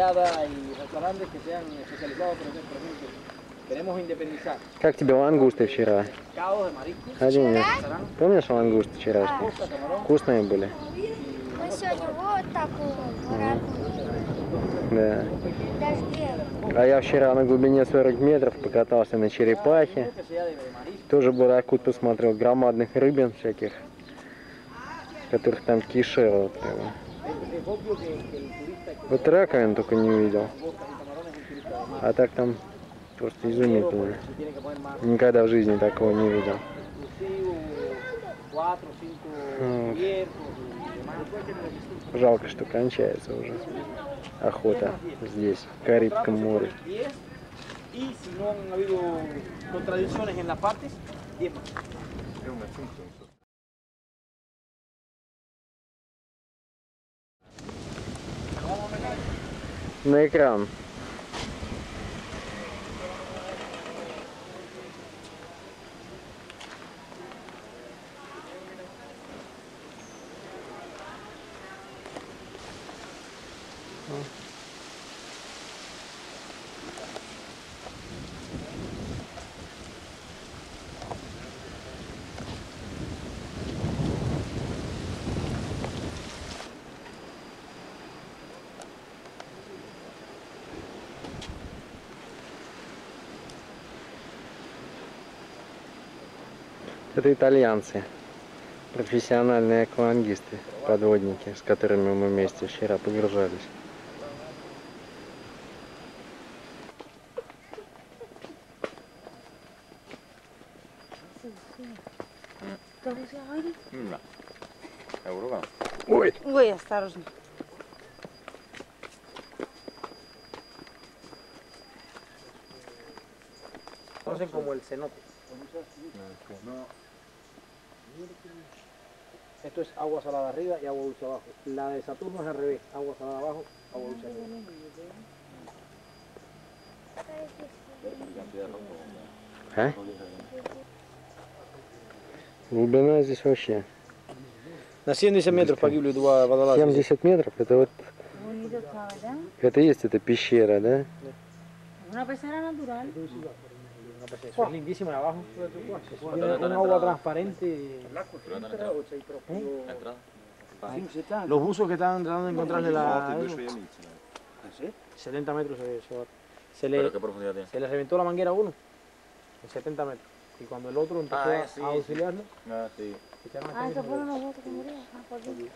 Как тебе лангусты вчера? А, Денис, помнишь лангусты вчерашние? Вкусные были? Мы сегодня вот такую бараку. Да. Дожди. А я вчера на глубине 40 метров покатался на черепахе. Тоже барракуд посмотрел, громадных рыбин всяких, которых там кишело прямо. Вот раковин только не увидел. А так там просто изумительно. Никогда в жизни такого не видел. Вот. Жалко, что кончается уже охота здесь, в Карибском море. Y si no han habido contradicciones en las partes, 10 más. На экран. Это итальянцы, профессиональные аквалангисты, подводники, с которыми мы вместе вчера погружались. Ой! Ой, осторожно. Conocen como el cenote. Esto es agua salada arriba y agua dulce abajo. La de Saturno es al revés, agua salada abajo, agua dulce arriba. А? Глубина здесь вообще. На 70 метров погибли два водолаза. 70 метров, это вот, это есть эта пещера, да? Una pecera natural. Eso es lindísimo de abajo. Tiene un agua transparente. Los buzos que están tratando de encontrarle la... 70 metros se le reventó la manguera a uno. En 70 metros. Y cuando el otro empezó a auxiliarlo... Estos fueron los botes que murieron. ¿Por qué?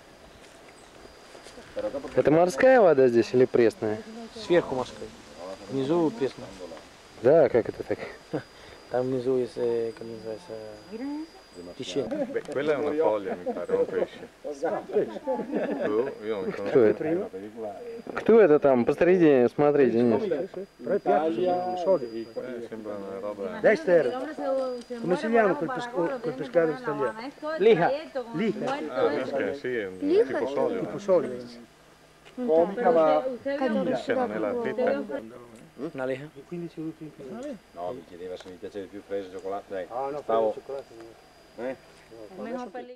Это морская вода здесь или пресная? Сверху морской. Внизу пресная. Да, как это так? Там внизу есть, как называется, пещера. Quella è una foglia, mi pare, un pesce. Io non Кто conosco. это? Кто это там посреди? Смотри, Денис. Sembra una roba. Dexter. Come si chiama quel pescare italiano? Liga. Pesca, sì, è un tipo solio. Tipo solio. Comica, ma pesce non è la tetta. Una leja. No, mi chiedeva se mi piaceva più preso cioccolato. Dai, Ah, no, stavo... cioccolato. Mejor película.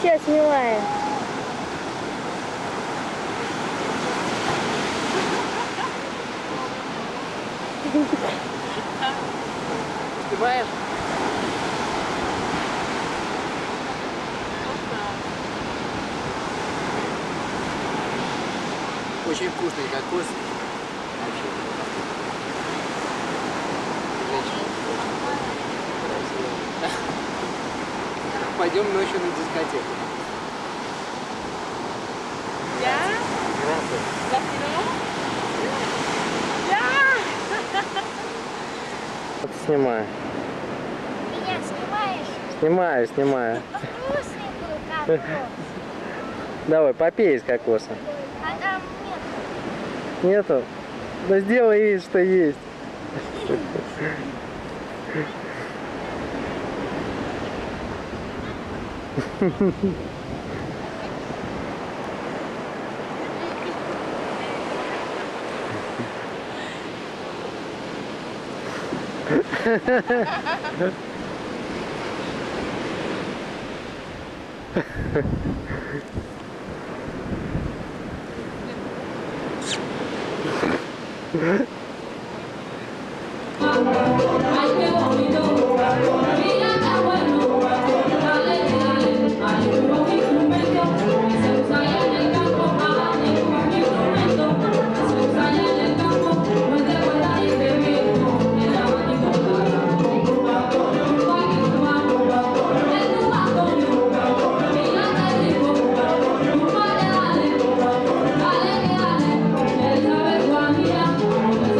Сейчас снимаем. Успеваешь? Очень вкусный кокос. Вообще. Женщина. Пойдем ночью на дискотеку. ¿Ya? Gracias. ¿Vaciló? ¿Ya? Вот снимаю. Меня снимаешь? Снимаю, снимаю. Вкусный был кокос. Давай, попей из кокоса. А там нет. Нету? Да сделай вид, что есть. Dale, dale, dale,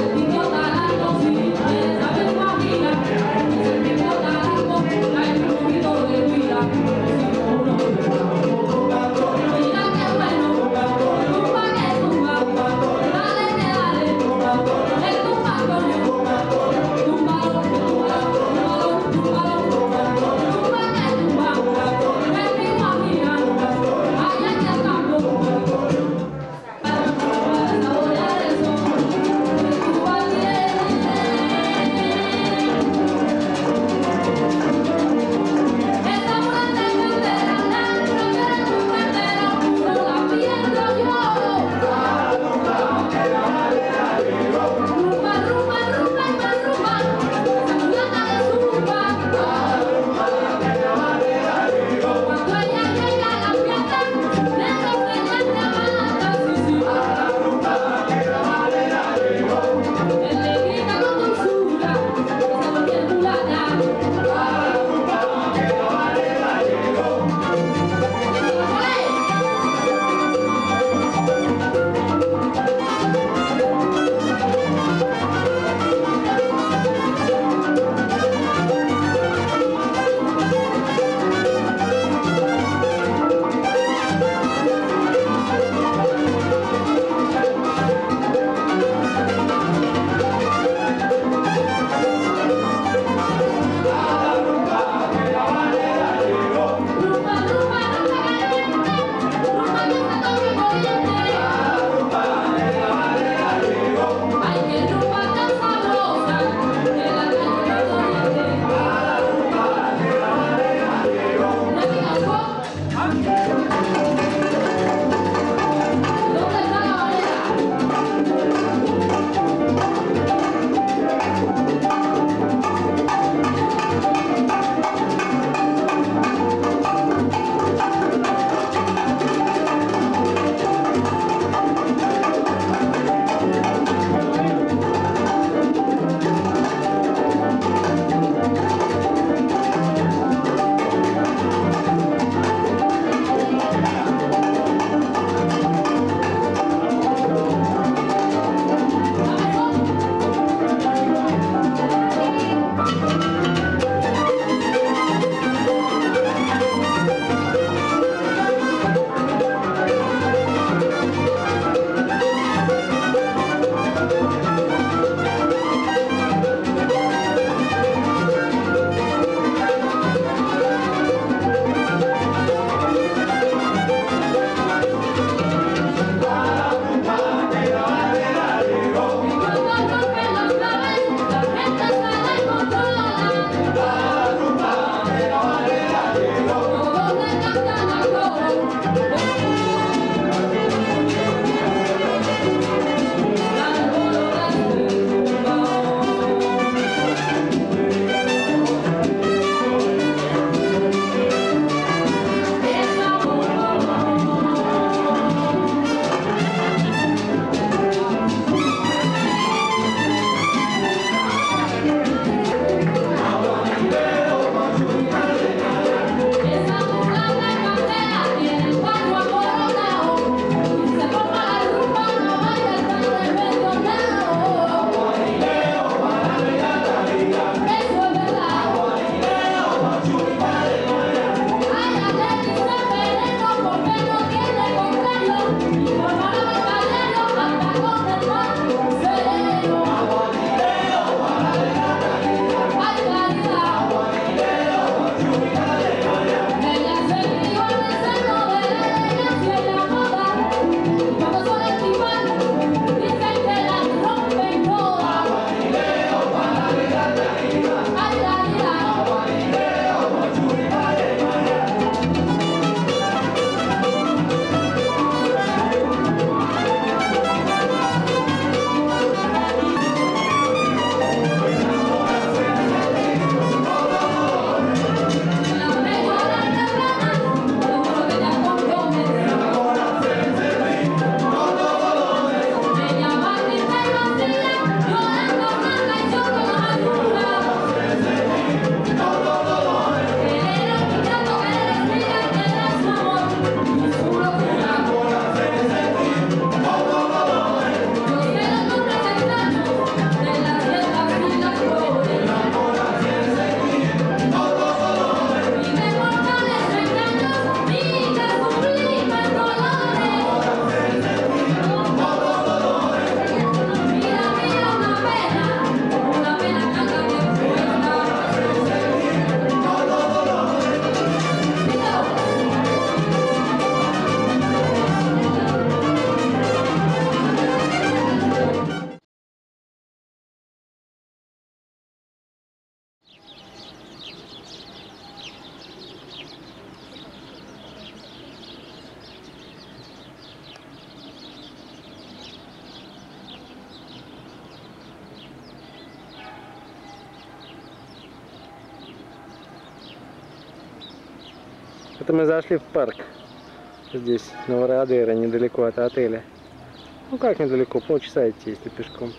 Это мы зашли в парк. Здесь, Новорадыра, недалеко от отеля. Ну как недалеко, полчаса идти, если пешком.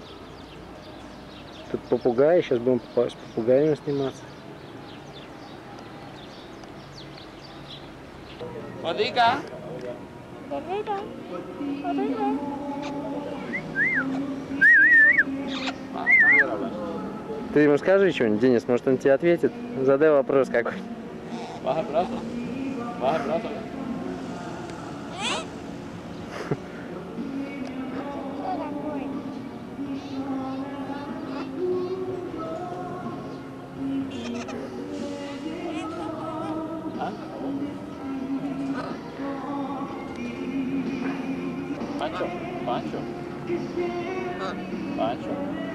Тут попугаи, сейчас будем с попугаями сниматься. Водика? Ты ему скажи что-нибудь, Денис, может он тебе ответит? Задай вопрос какой. Baja el brazo. Baja el brazo. ¿Ah? Pancho, Pancho. Pancho.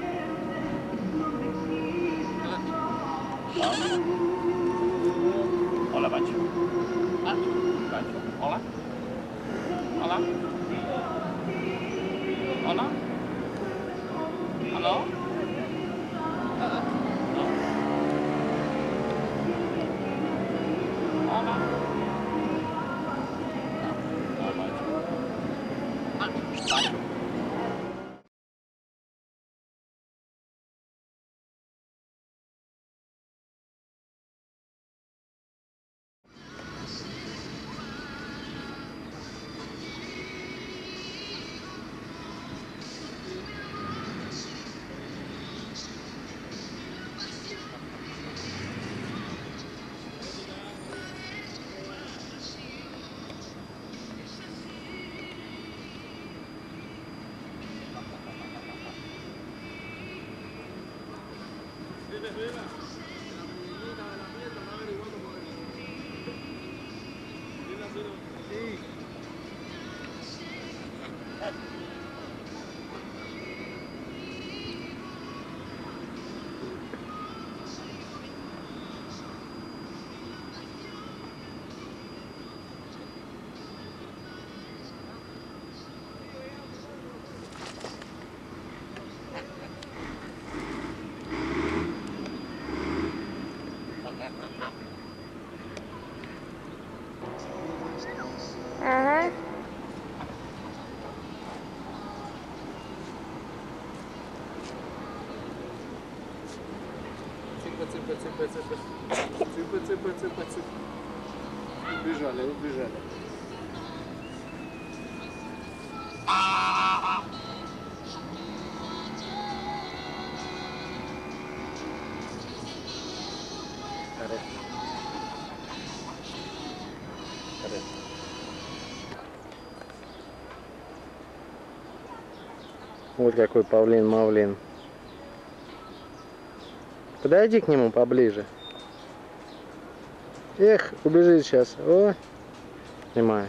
Hola, Pancho. Ah, Pancho. Hola. Hola. Hola. Hello. No. Hola. No, Pancho. Ah, Pancho. Ага. Цыпа. Убежали. Вот какой павлин-мавлин. Подойди к нему поближе. Эх, убежит сейчас. О, снимаю.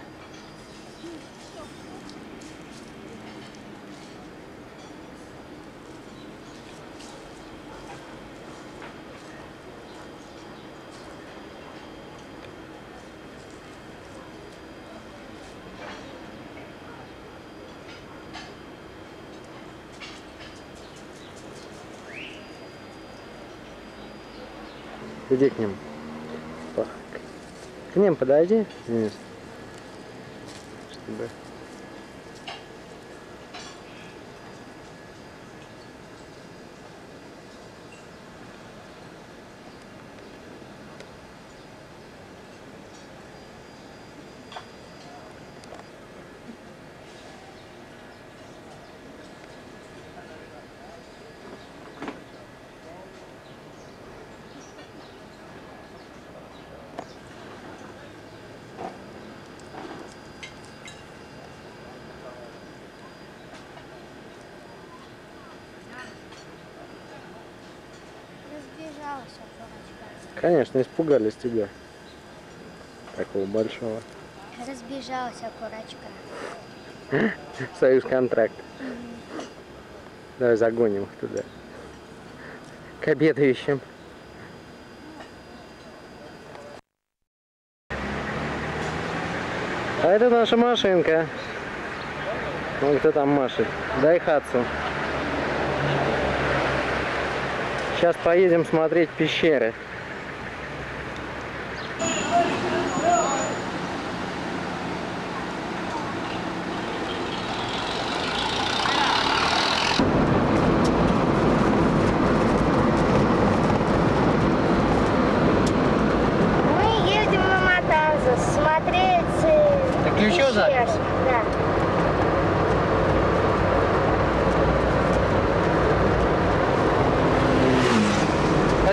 Иди к ним. Так. К ним подойди, Денис. Чтобы... Разбежалась окурочка. Конечно, испугались тебя. Такого большого. Разбежалась окурочка. Союз контракт. Давай загоним их туда. К обедающим. А это наша машинка. Вон кто там машет. Дайхатсу. Сейчас поедем смотреть пещеры.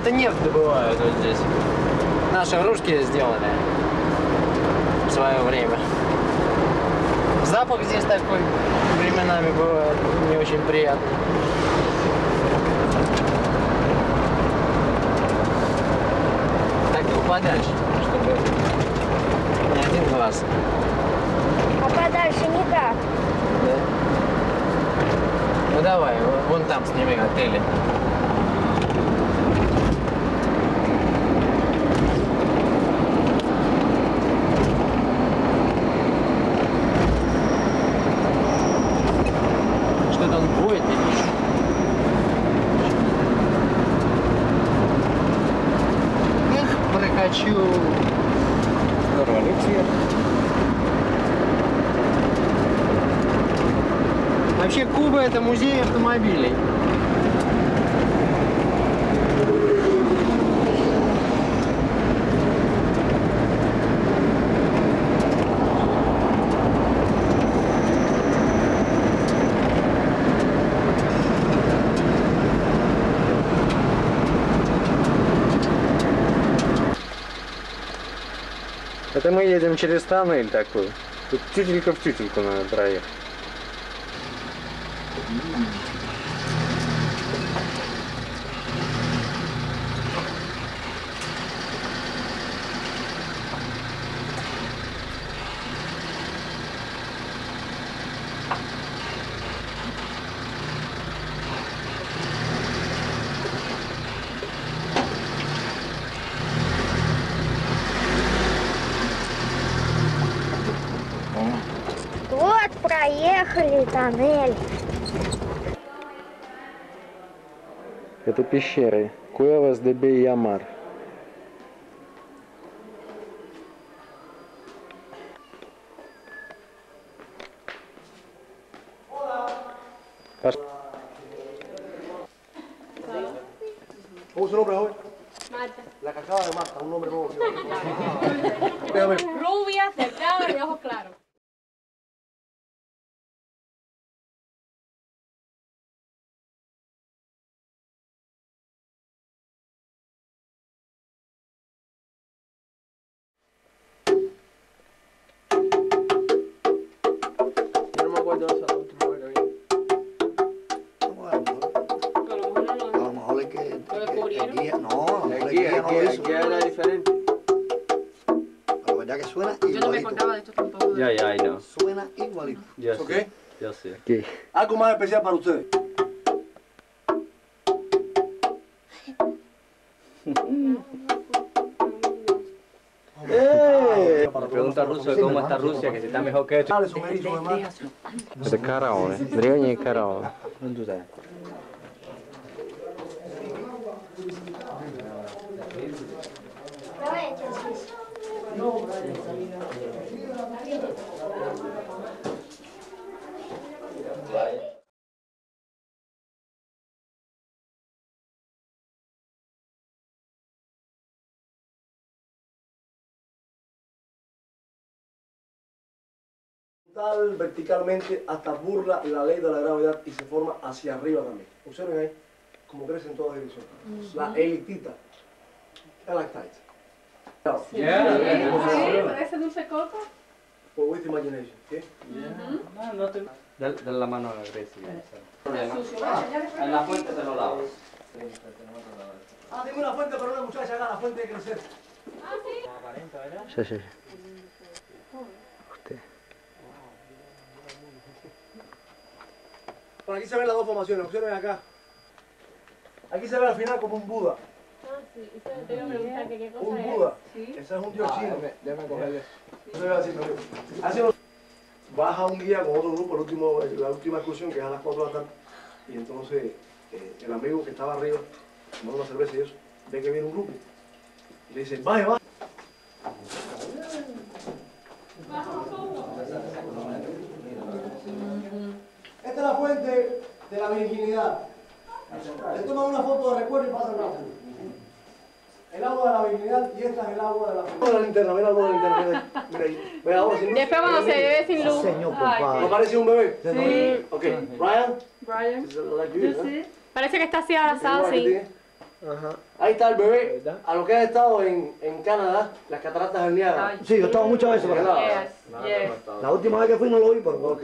Это нефть добывают вот здесь. Наши русские сделали в свое время. Запах здесь такой временами бывает не очень приятный. Так его подальше, чтобы не один глаз. А подальше никак. Да? Ну давай, вон там сними отели. Что-то он воет или что? Эх, прокачу. Ролик сверху. Вообще Куба — это музей автомобилей. Это мы едем через тоннель такой. Тут тютелька в тютельку надо проехать. Вот, проехали тоннель. Это пещеры. Cuevas de Bellamar. ¿Cómo es su nombre, joven? Marta. La cacada de Marta, un nombre nuevo. Rubia, delgada, de ojos claros. Yo no me acuerdo de esa última vez que vine. A lo mejor es que ¿Lo descubrieron? el guía, no, a lo mejor el guía no lo hizo. era diferente. La verdad que suena Yo no me igualito. acordaba de esto tampoco. Ya, I know. Suena igualito. Yo ¿Eso sé. qué? Yo sé. ¿Qué? Algo más especial para ustedes. Me pregunta Russo de cómo está Rusia, que si está mejor que esto. Dale, su mérito, además. Это кораллы. Древние кораллы. Давайте здесь. Verticalmente hasta burla la ley de la gravedad y se forma hacia arriba también. Observen ahí cómo crece en todas direcciones. La elitita. Stalactites. Sí, parece dulce coco. With imagination. ¿Qué? Dale la mano a Grecia. En la fuente te lo lavas. Ah, tengo una fuente para una muchacha acá, la fuente de crecer. Sí, sí. Por aquí se ven las dos formaciones, observen acá. Aquí se ve al final como un Buda. Ah, sí. Eso te iba a preguntar que qué cosa Un es. Buda. Sí. Ese es un dios chino. Déjame cogerle. Eso es así también. Así nos baja un guía con otro grupo, la última excursión, que es a las 4 de la tarde. Y entonces el amigo que estaba arriba, tomando una cerveza y eso, ve que viene un grupo. Y le dice, vaya, vaya. Esta es la fuente de la virginidad. Le toman una foto de recuerdo y pasan rápido. El agua de la virginidad y esta es el agua de la... Mira la linterna, mira el agua de la linterna. Mira ahí. Ve ahora sin luz. Después cuando se bebe sin luz. Señor, Ay, compadre. ¿No parece un bebé? Sí. Ok, Brian. Brian. Is it like you, huh? Parece que está así abrazado, Igual que sí. tiene. Ajá. Ahí está el bebé. A lo que has estado en Canadá, las cataratas del Niágara. Sí, yo he estado muchas veces por allá. La última vez que fui no lo vi, pero... Ok.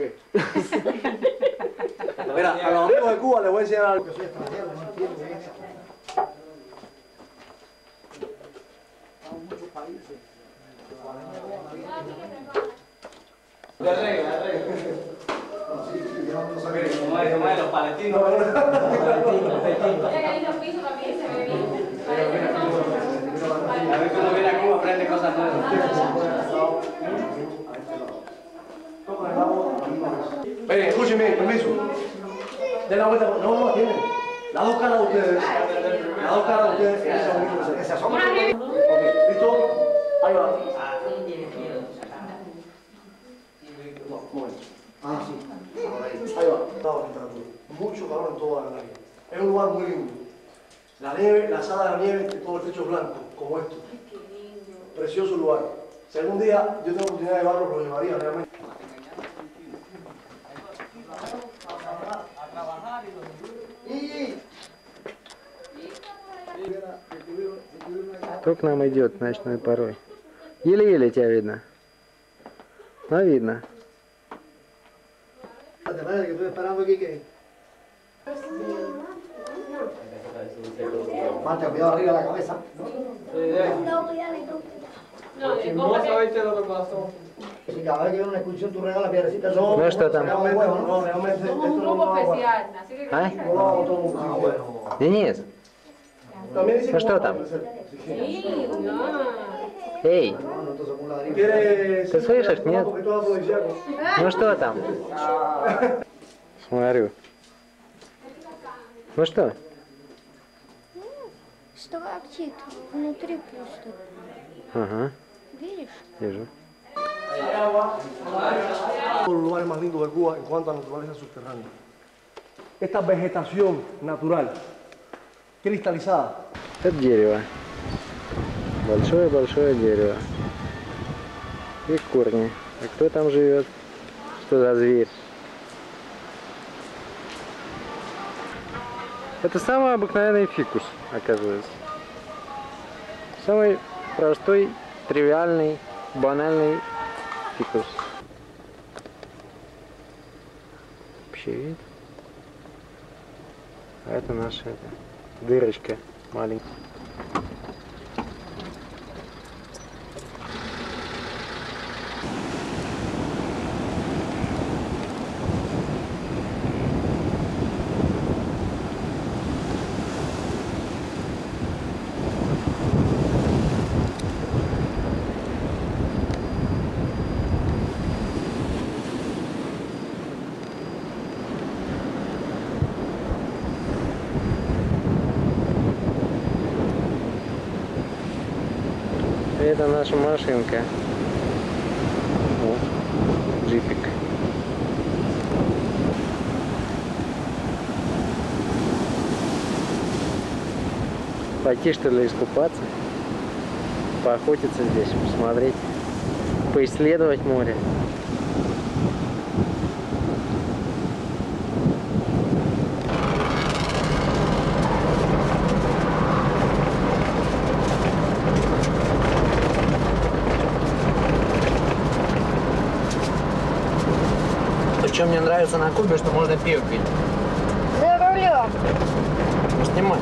Mira, a los amigos de Cuba les voy a enseñar algo. Soy extranjero, no entiendo bien eso. Muchos países. De regla. Como es los palestinos. Mira que ahí los pisos también se ve bien. A ver cómo viene a Cuba, aprende cosas nuevas. Ven, escúchenme, permiso. Den la vuelta, no, tienen. Las dos caras de ustedes. Las dos caras de ustedes. Se asoman. Ok, ¿listo? Ahí va. No, un momento. Ah, sí. Ahí va. Estaba temperatura. Mucho calor en toda la área. Es un lugar muy lindo. La nieve, la sala de la nieve, todo el techo es blanco, como esto. Precioso lugar. Si algún día yo tengo oportunidad de llevarlo, lo llevaría realmente. Кто к нам идет ночной порой? Еле-еле тебя видно. Ну, видно. ¿Te parece que estoy esperando aquí que...? Marcha, cuidado arriba de la cabeza. No sabes lo que pasó. Si cada vez que viene una excursión tú regalas piedrecita. No, что там? No, realmente esto Somos un no grupo lo hago. especial, así que А? No lo hago todo mundo. Ah, bueno. Денис, También dice ну que что no там? puede ser. sí, no. Эй, ¿Quieres? ¿Ты слышишь, нет? Porque todo afrodisíaco. Ну что там? Смотрю. Ну что? Сталактит. Внутри пусто. Ага, Видишь? вижу. Uno de los lugares más lindos de Cuba en cuanto a naturaleza subterránea. Esta vegetación natural, cristalizada. Это дерево. Большое-большое дерево. И корни. А кто там живет? Что за зверь? Это самый обыкновенный фикус, оказывается. Самый простой, тривиальный, банальный фикус. Вообще вид. А это наша дырочка маленькая. Это наша машинка. Вот, джипик. Пойти что ли искупаться, поохотиться здесь, посмотреть, поисследовать море. Что мне нравится на Кубе, что можно пиво пить. За рулем. Снимай.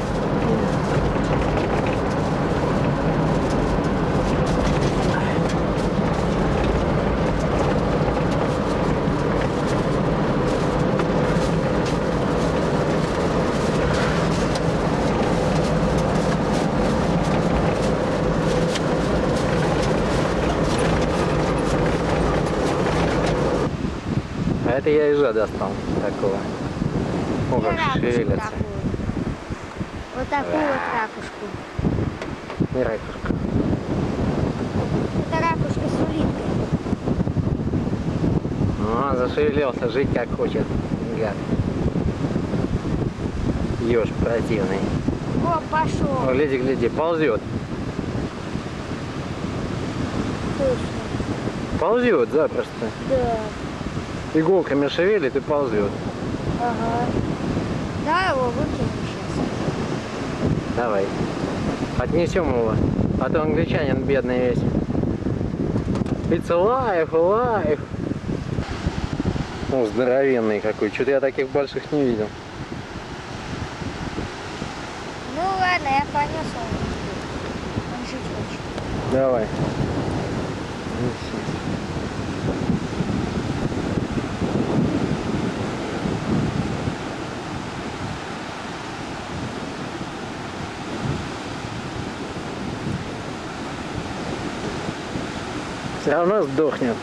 А это я ежа достал такого. О, как Ракушку шевелится. такую. Вот такую вот ракушку. Не ракушка. Это ракушка с улиткой. А, зашевелился, жить как хочет. Гад. Еж противный. О, пошел. О, гляди, гляди, ползет. Точно. Ползет запросто. Да. Иголками шевелит и ползет. Ага. Да, его выкинем сейчас. Давай. Отнесем его. А то англичанин бедный весь. It's alive, alive. О, здоровенный какой. Что-то я таких больших не видел. Ну ладно, я понесу. Он жить хочет. Давай. Все равно сдохнет.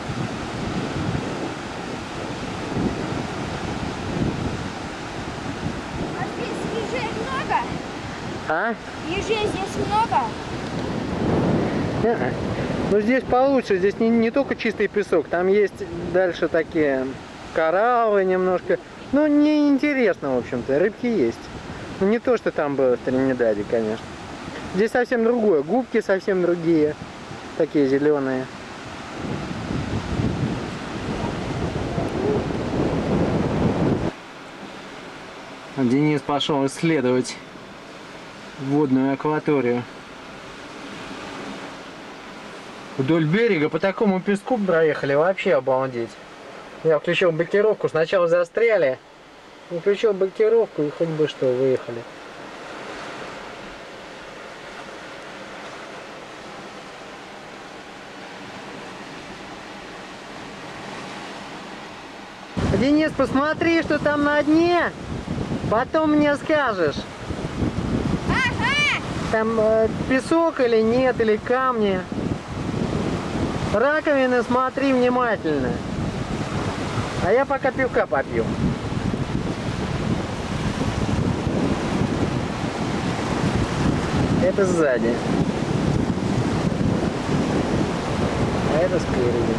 А здесь ежей много? А? Ежей здесь много? Ну здесь получше, здесь не только чистый песок, там есть дальше такие кораллы немножко. Ну неинтересно, в общем-то, рыбки есть. Ну не то, что там было в Тринидаде, конечно. Здесь совсем другое, губки совсем другие, такие зеленые. Денис пошел исследовать водную акваторию. Вдоль берега по такому песку проехали, вообще обалдеть. Я включил блокировку, сначала застряли, включил блокировку и хоть бы что, выехали. Денис, посмотри, что там на дне, потом мне скажешь. Там песок или нет, или камни. Раковины смотри внимательно. А я пока пивка попью. Это сзади. А это спереди.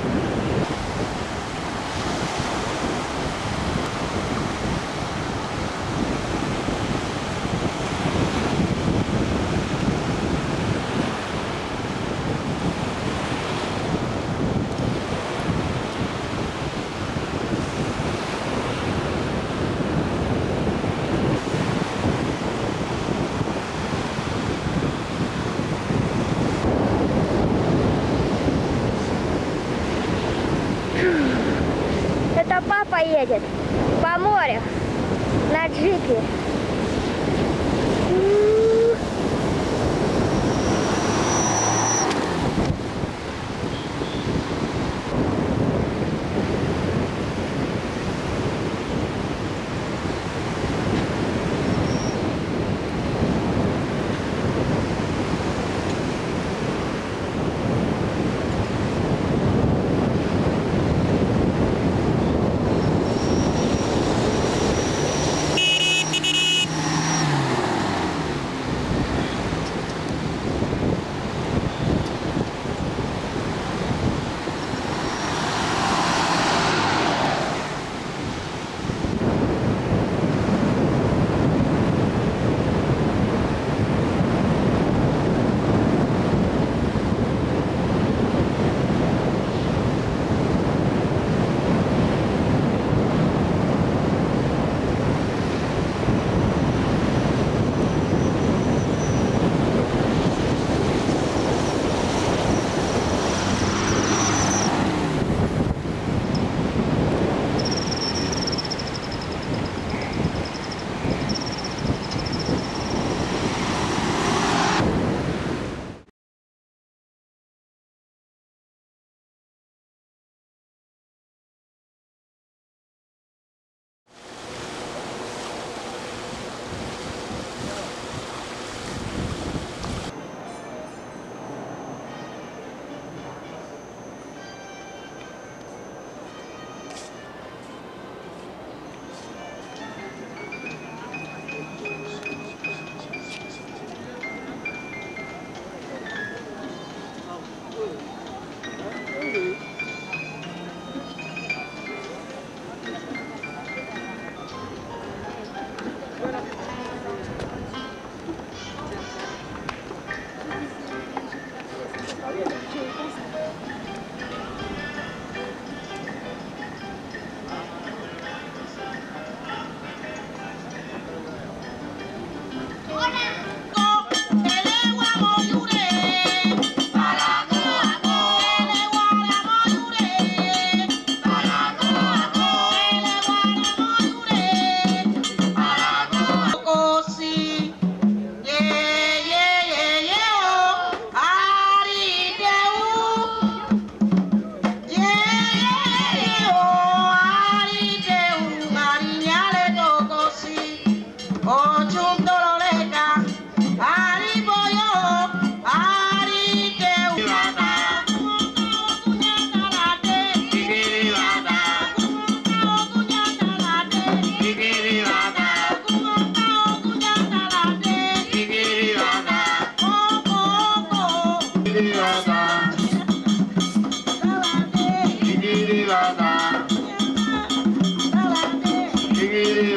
Это папа едет по морю на джипе.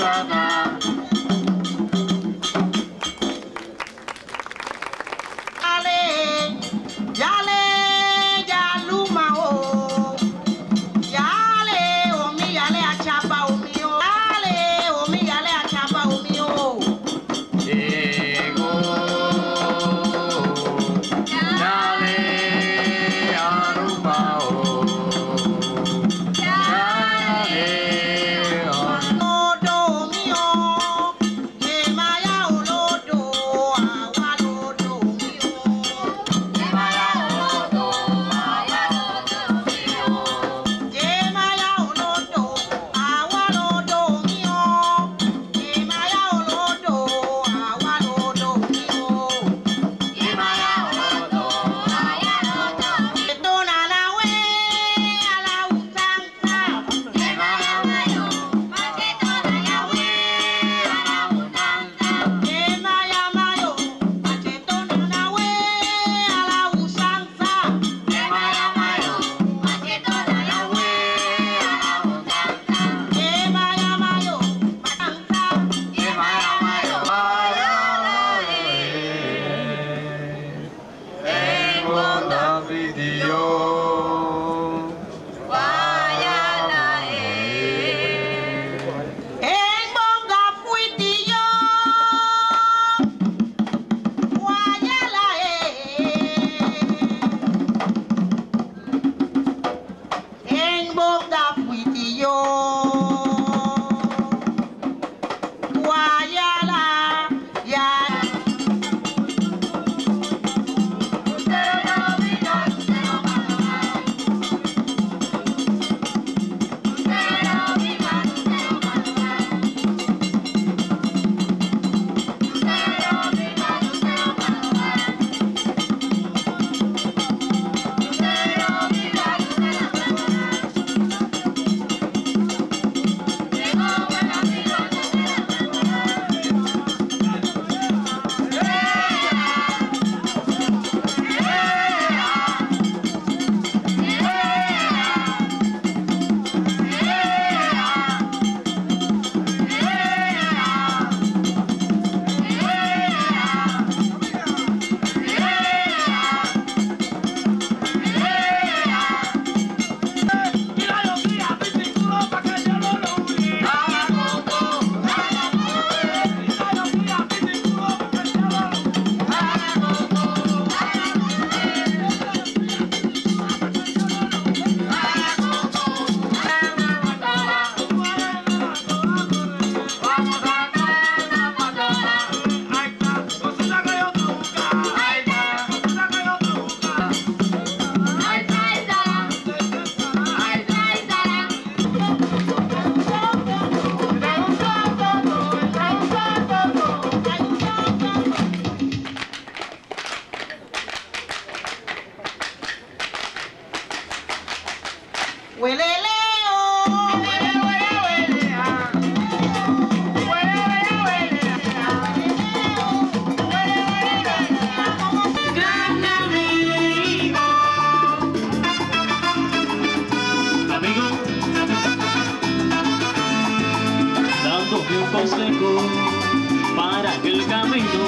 para que el camino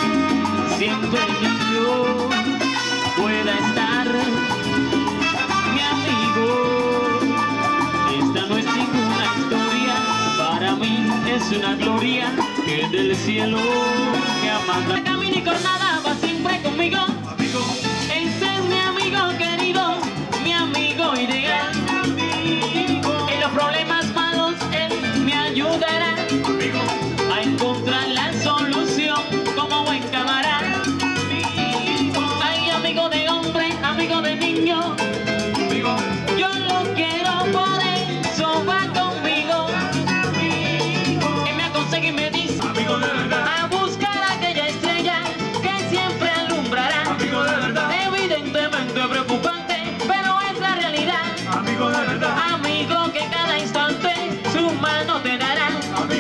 siempre limpio pueda estar. Mi amigo, esta no es ninguna historia, para mí es una gloria que del cielo me amanda. Camino y Cornada va siempre conmigo, ese es mi amigo querido, mi amigo ideal. En los problemas malos él me ayudará a encontrar la solución como buen camarada. Ay, amigo de hombre, amigo de niño, yo lo quiero, por eso va conmigo. Él me aconseja y me dice a buscar aquella estrella que siempre alumbrará. Evidentemente preocupante, pero es la realidad. Amigo que cada instante su mano te dará.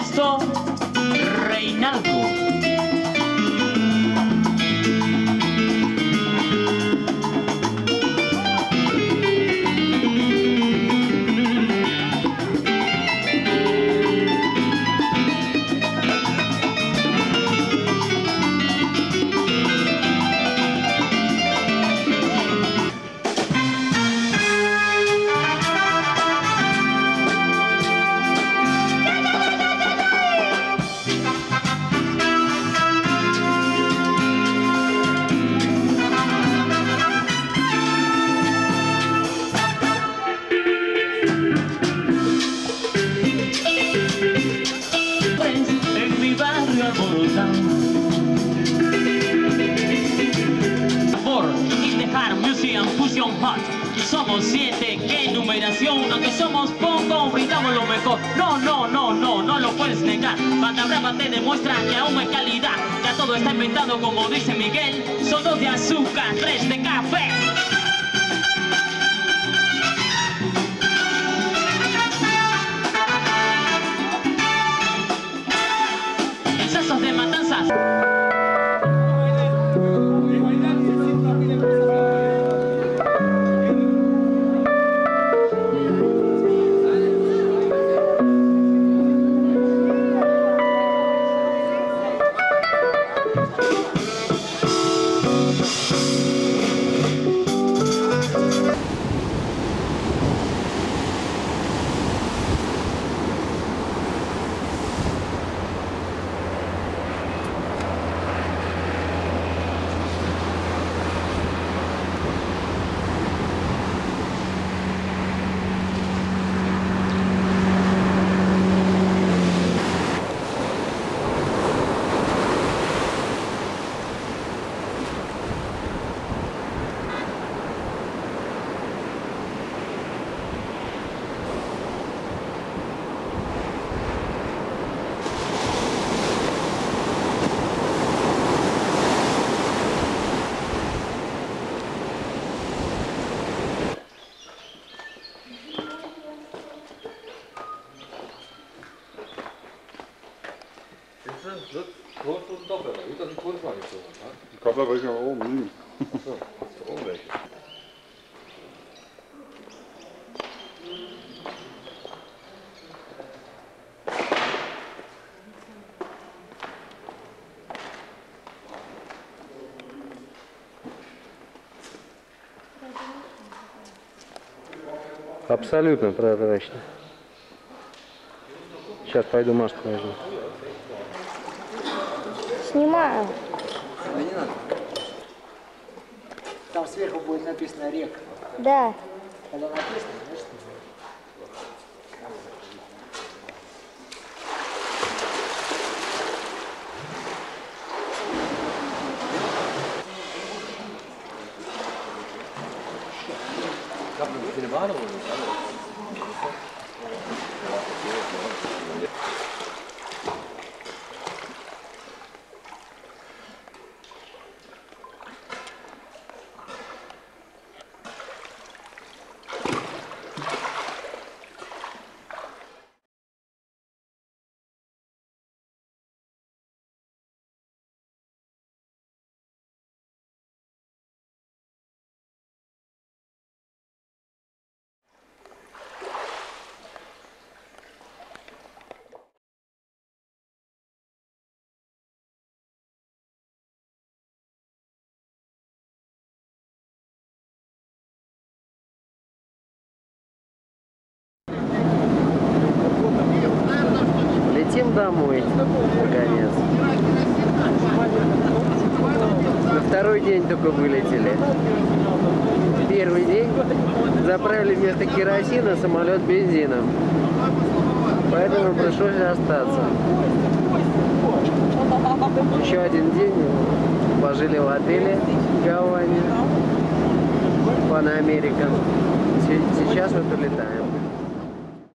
Ernesto Reinaldo. Somos 7, qué numeración, aunque somos poco, brindamos lo mejor. No lo puedes negar. Banda Brava te demuestra que aún hay calidad. Ya todo está inventado, como dice Miguel. Son 2 de azúcar, 3 de café. Excesos de matanzas. Kabel weg naar oben. Абсолютно прозрачно. Сейчас пойду маску возьму. Снимаю. Там сверху будет написано река. Да. Когда написано, значит... Летим домой, наконец. На второй день только вылетели. Первый день заправили вместо керосина самолет бензином. Поэтому пришлось остаться. Еще один день пожили в отеле в Гаване, Pan American. Сейчас вот улетаем.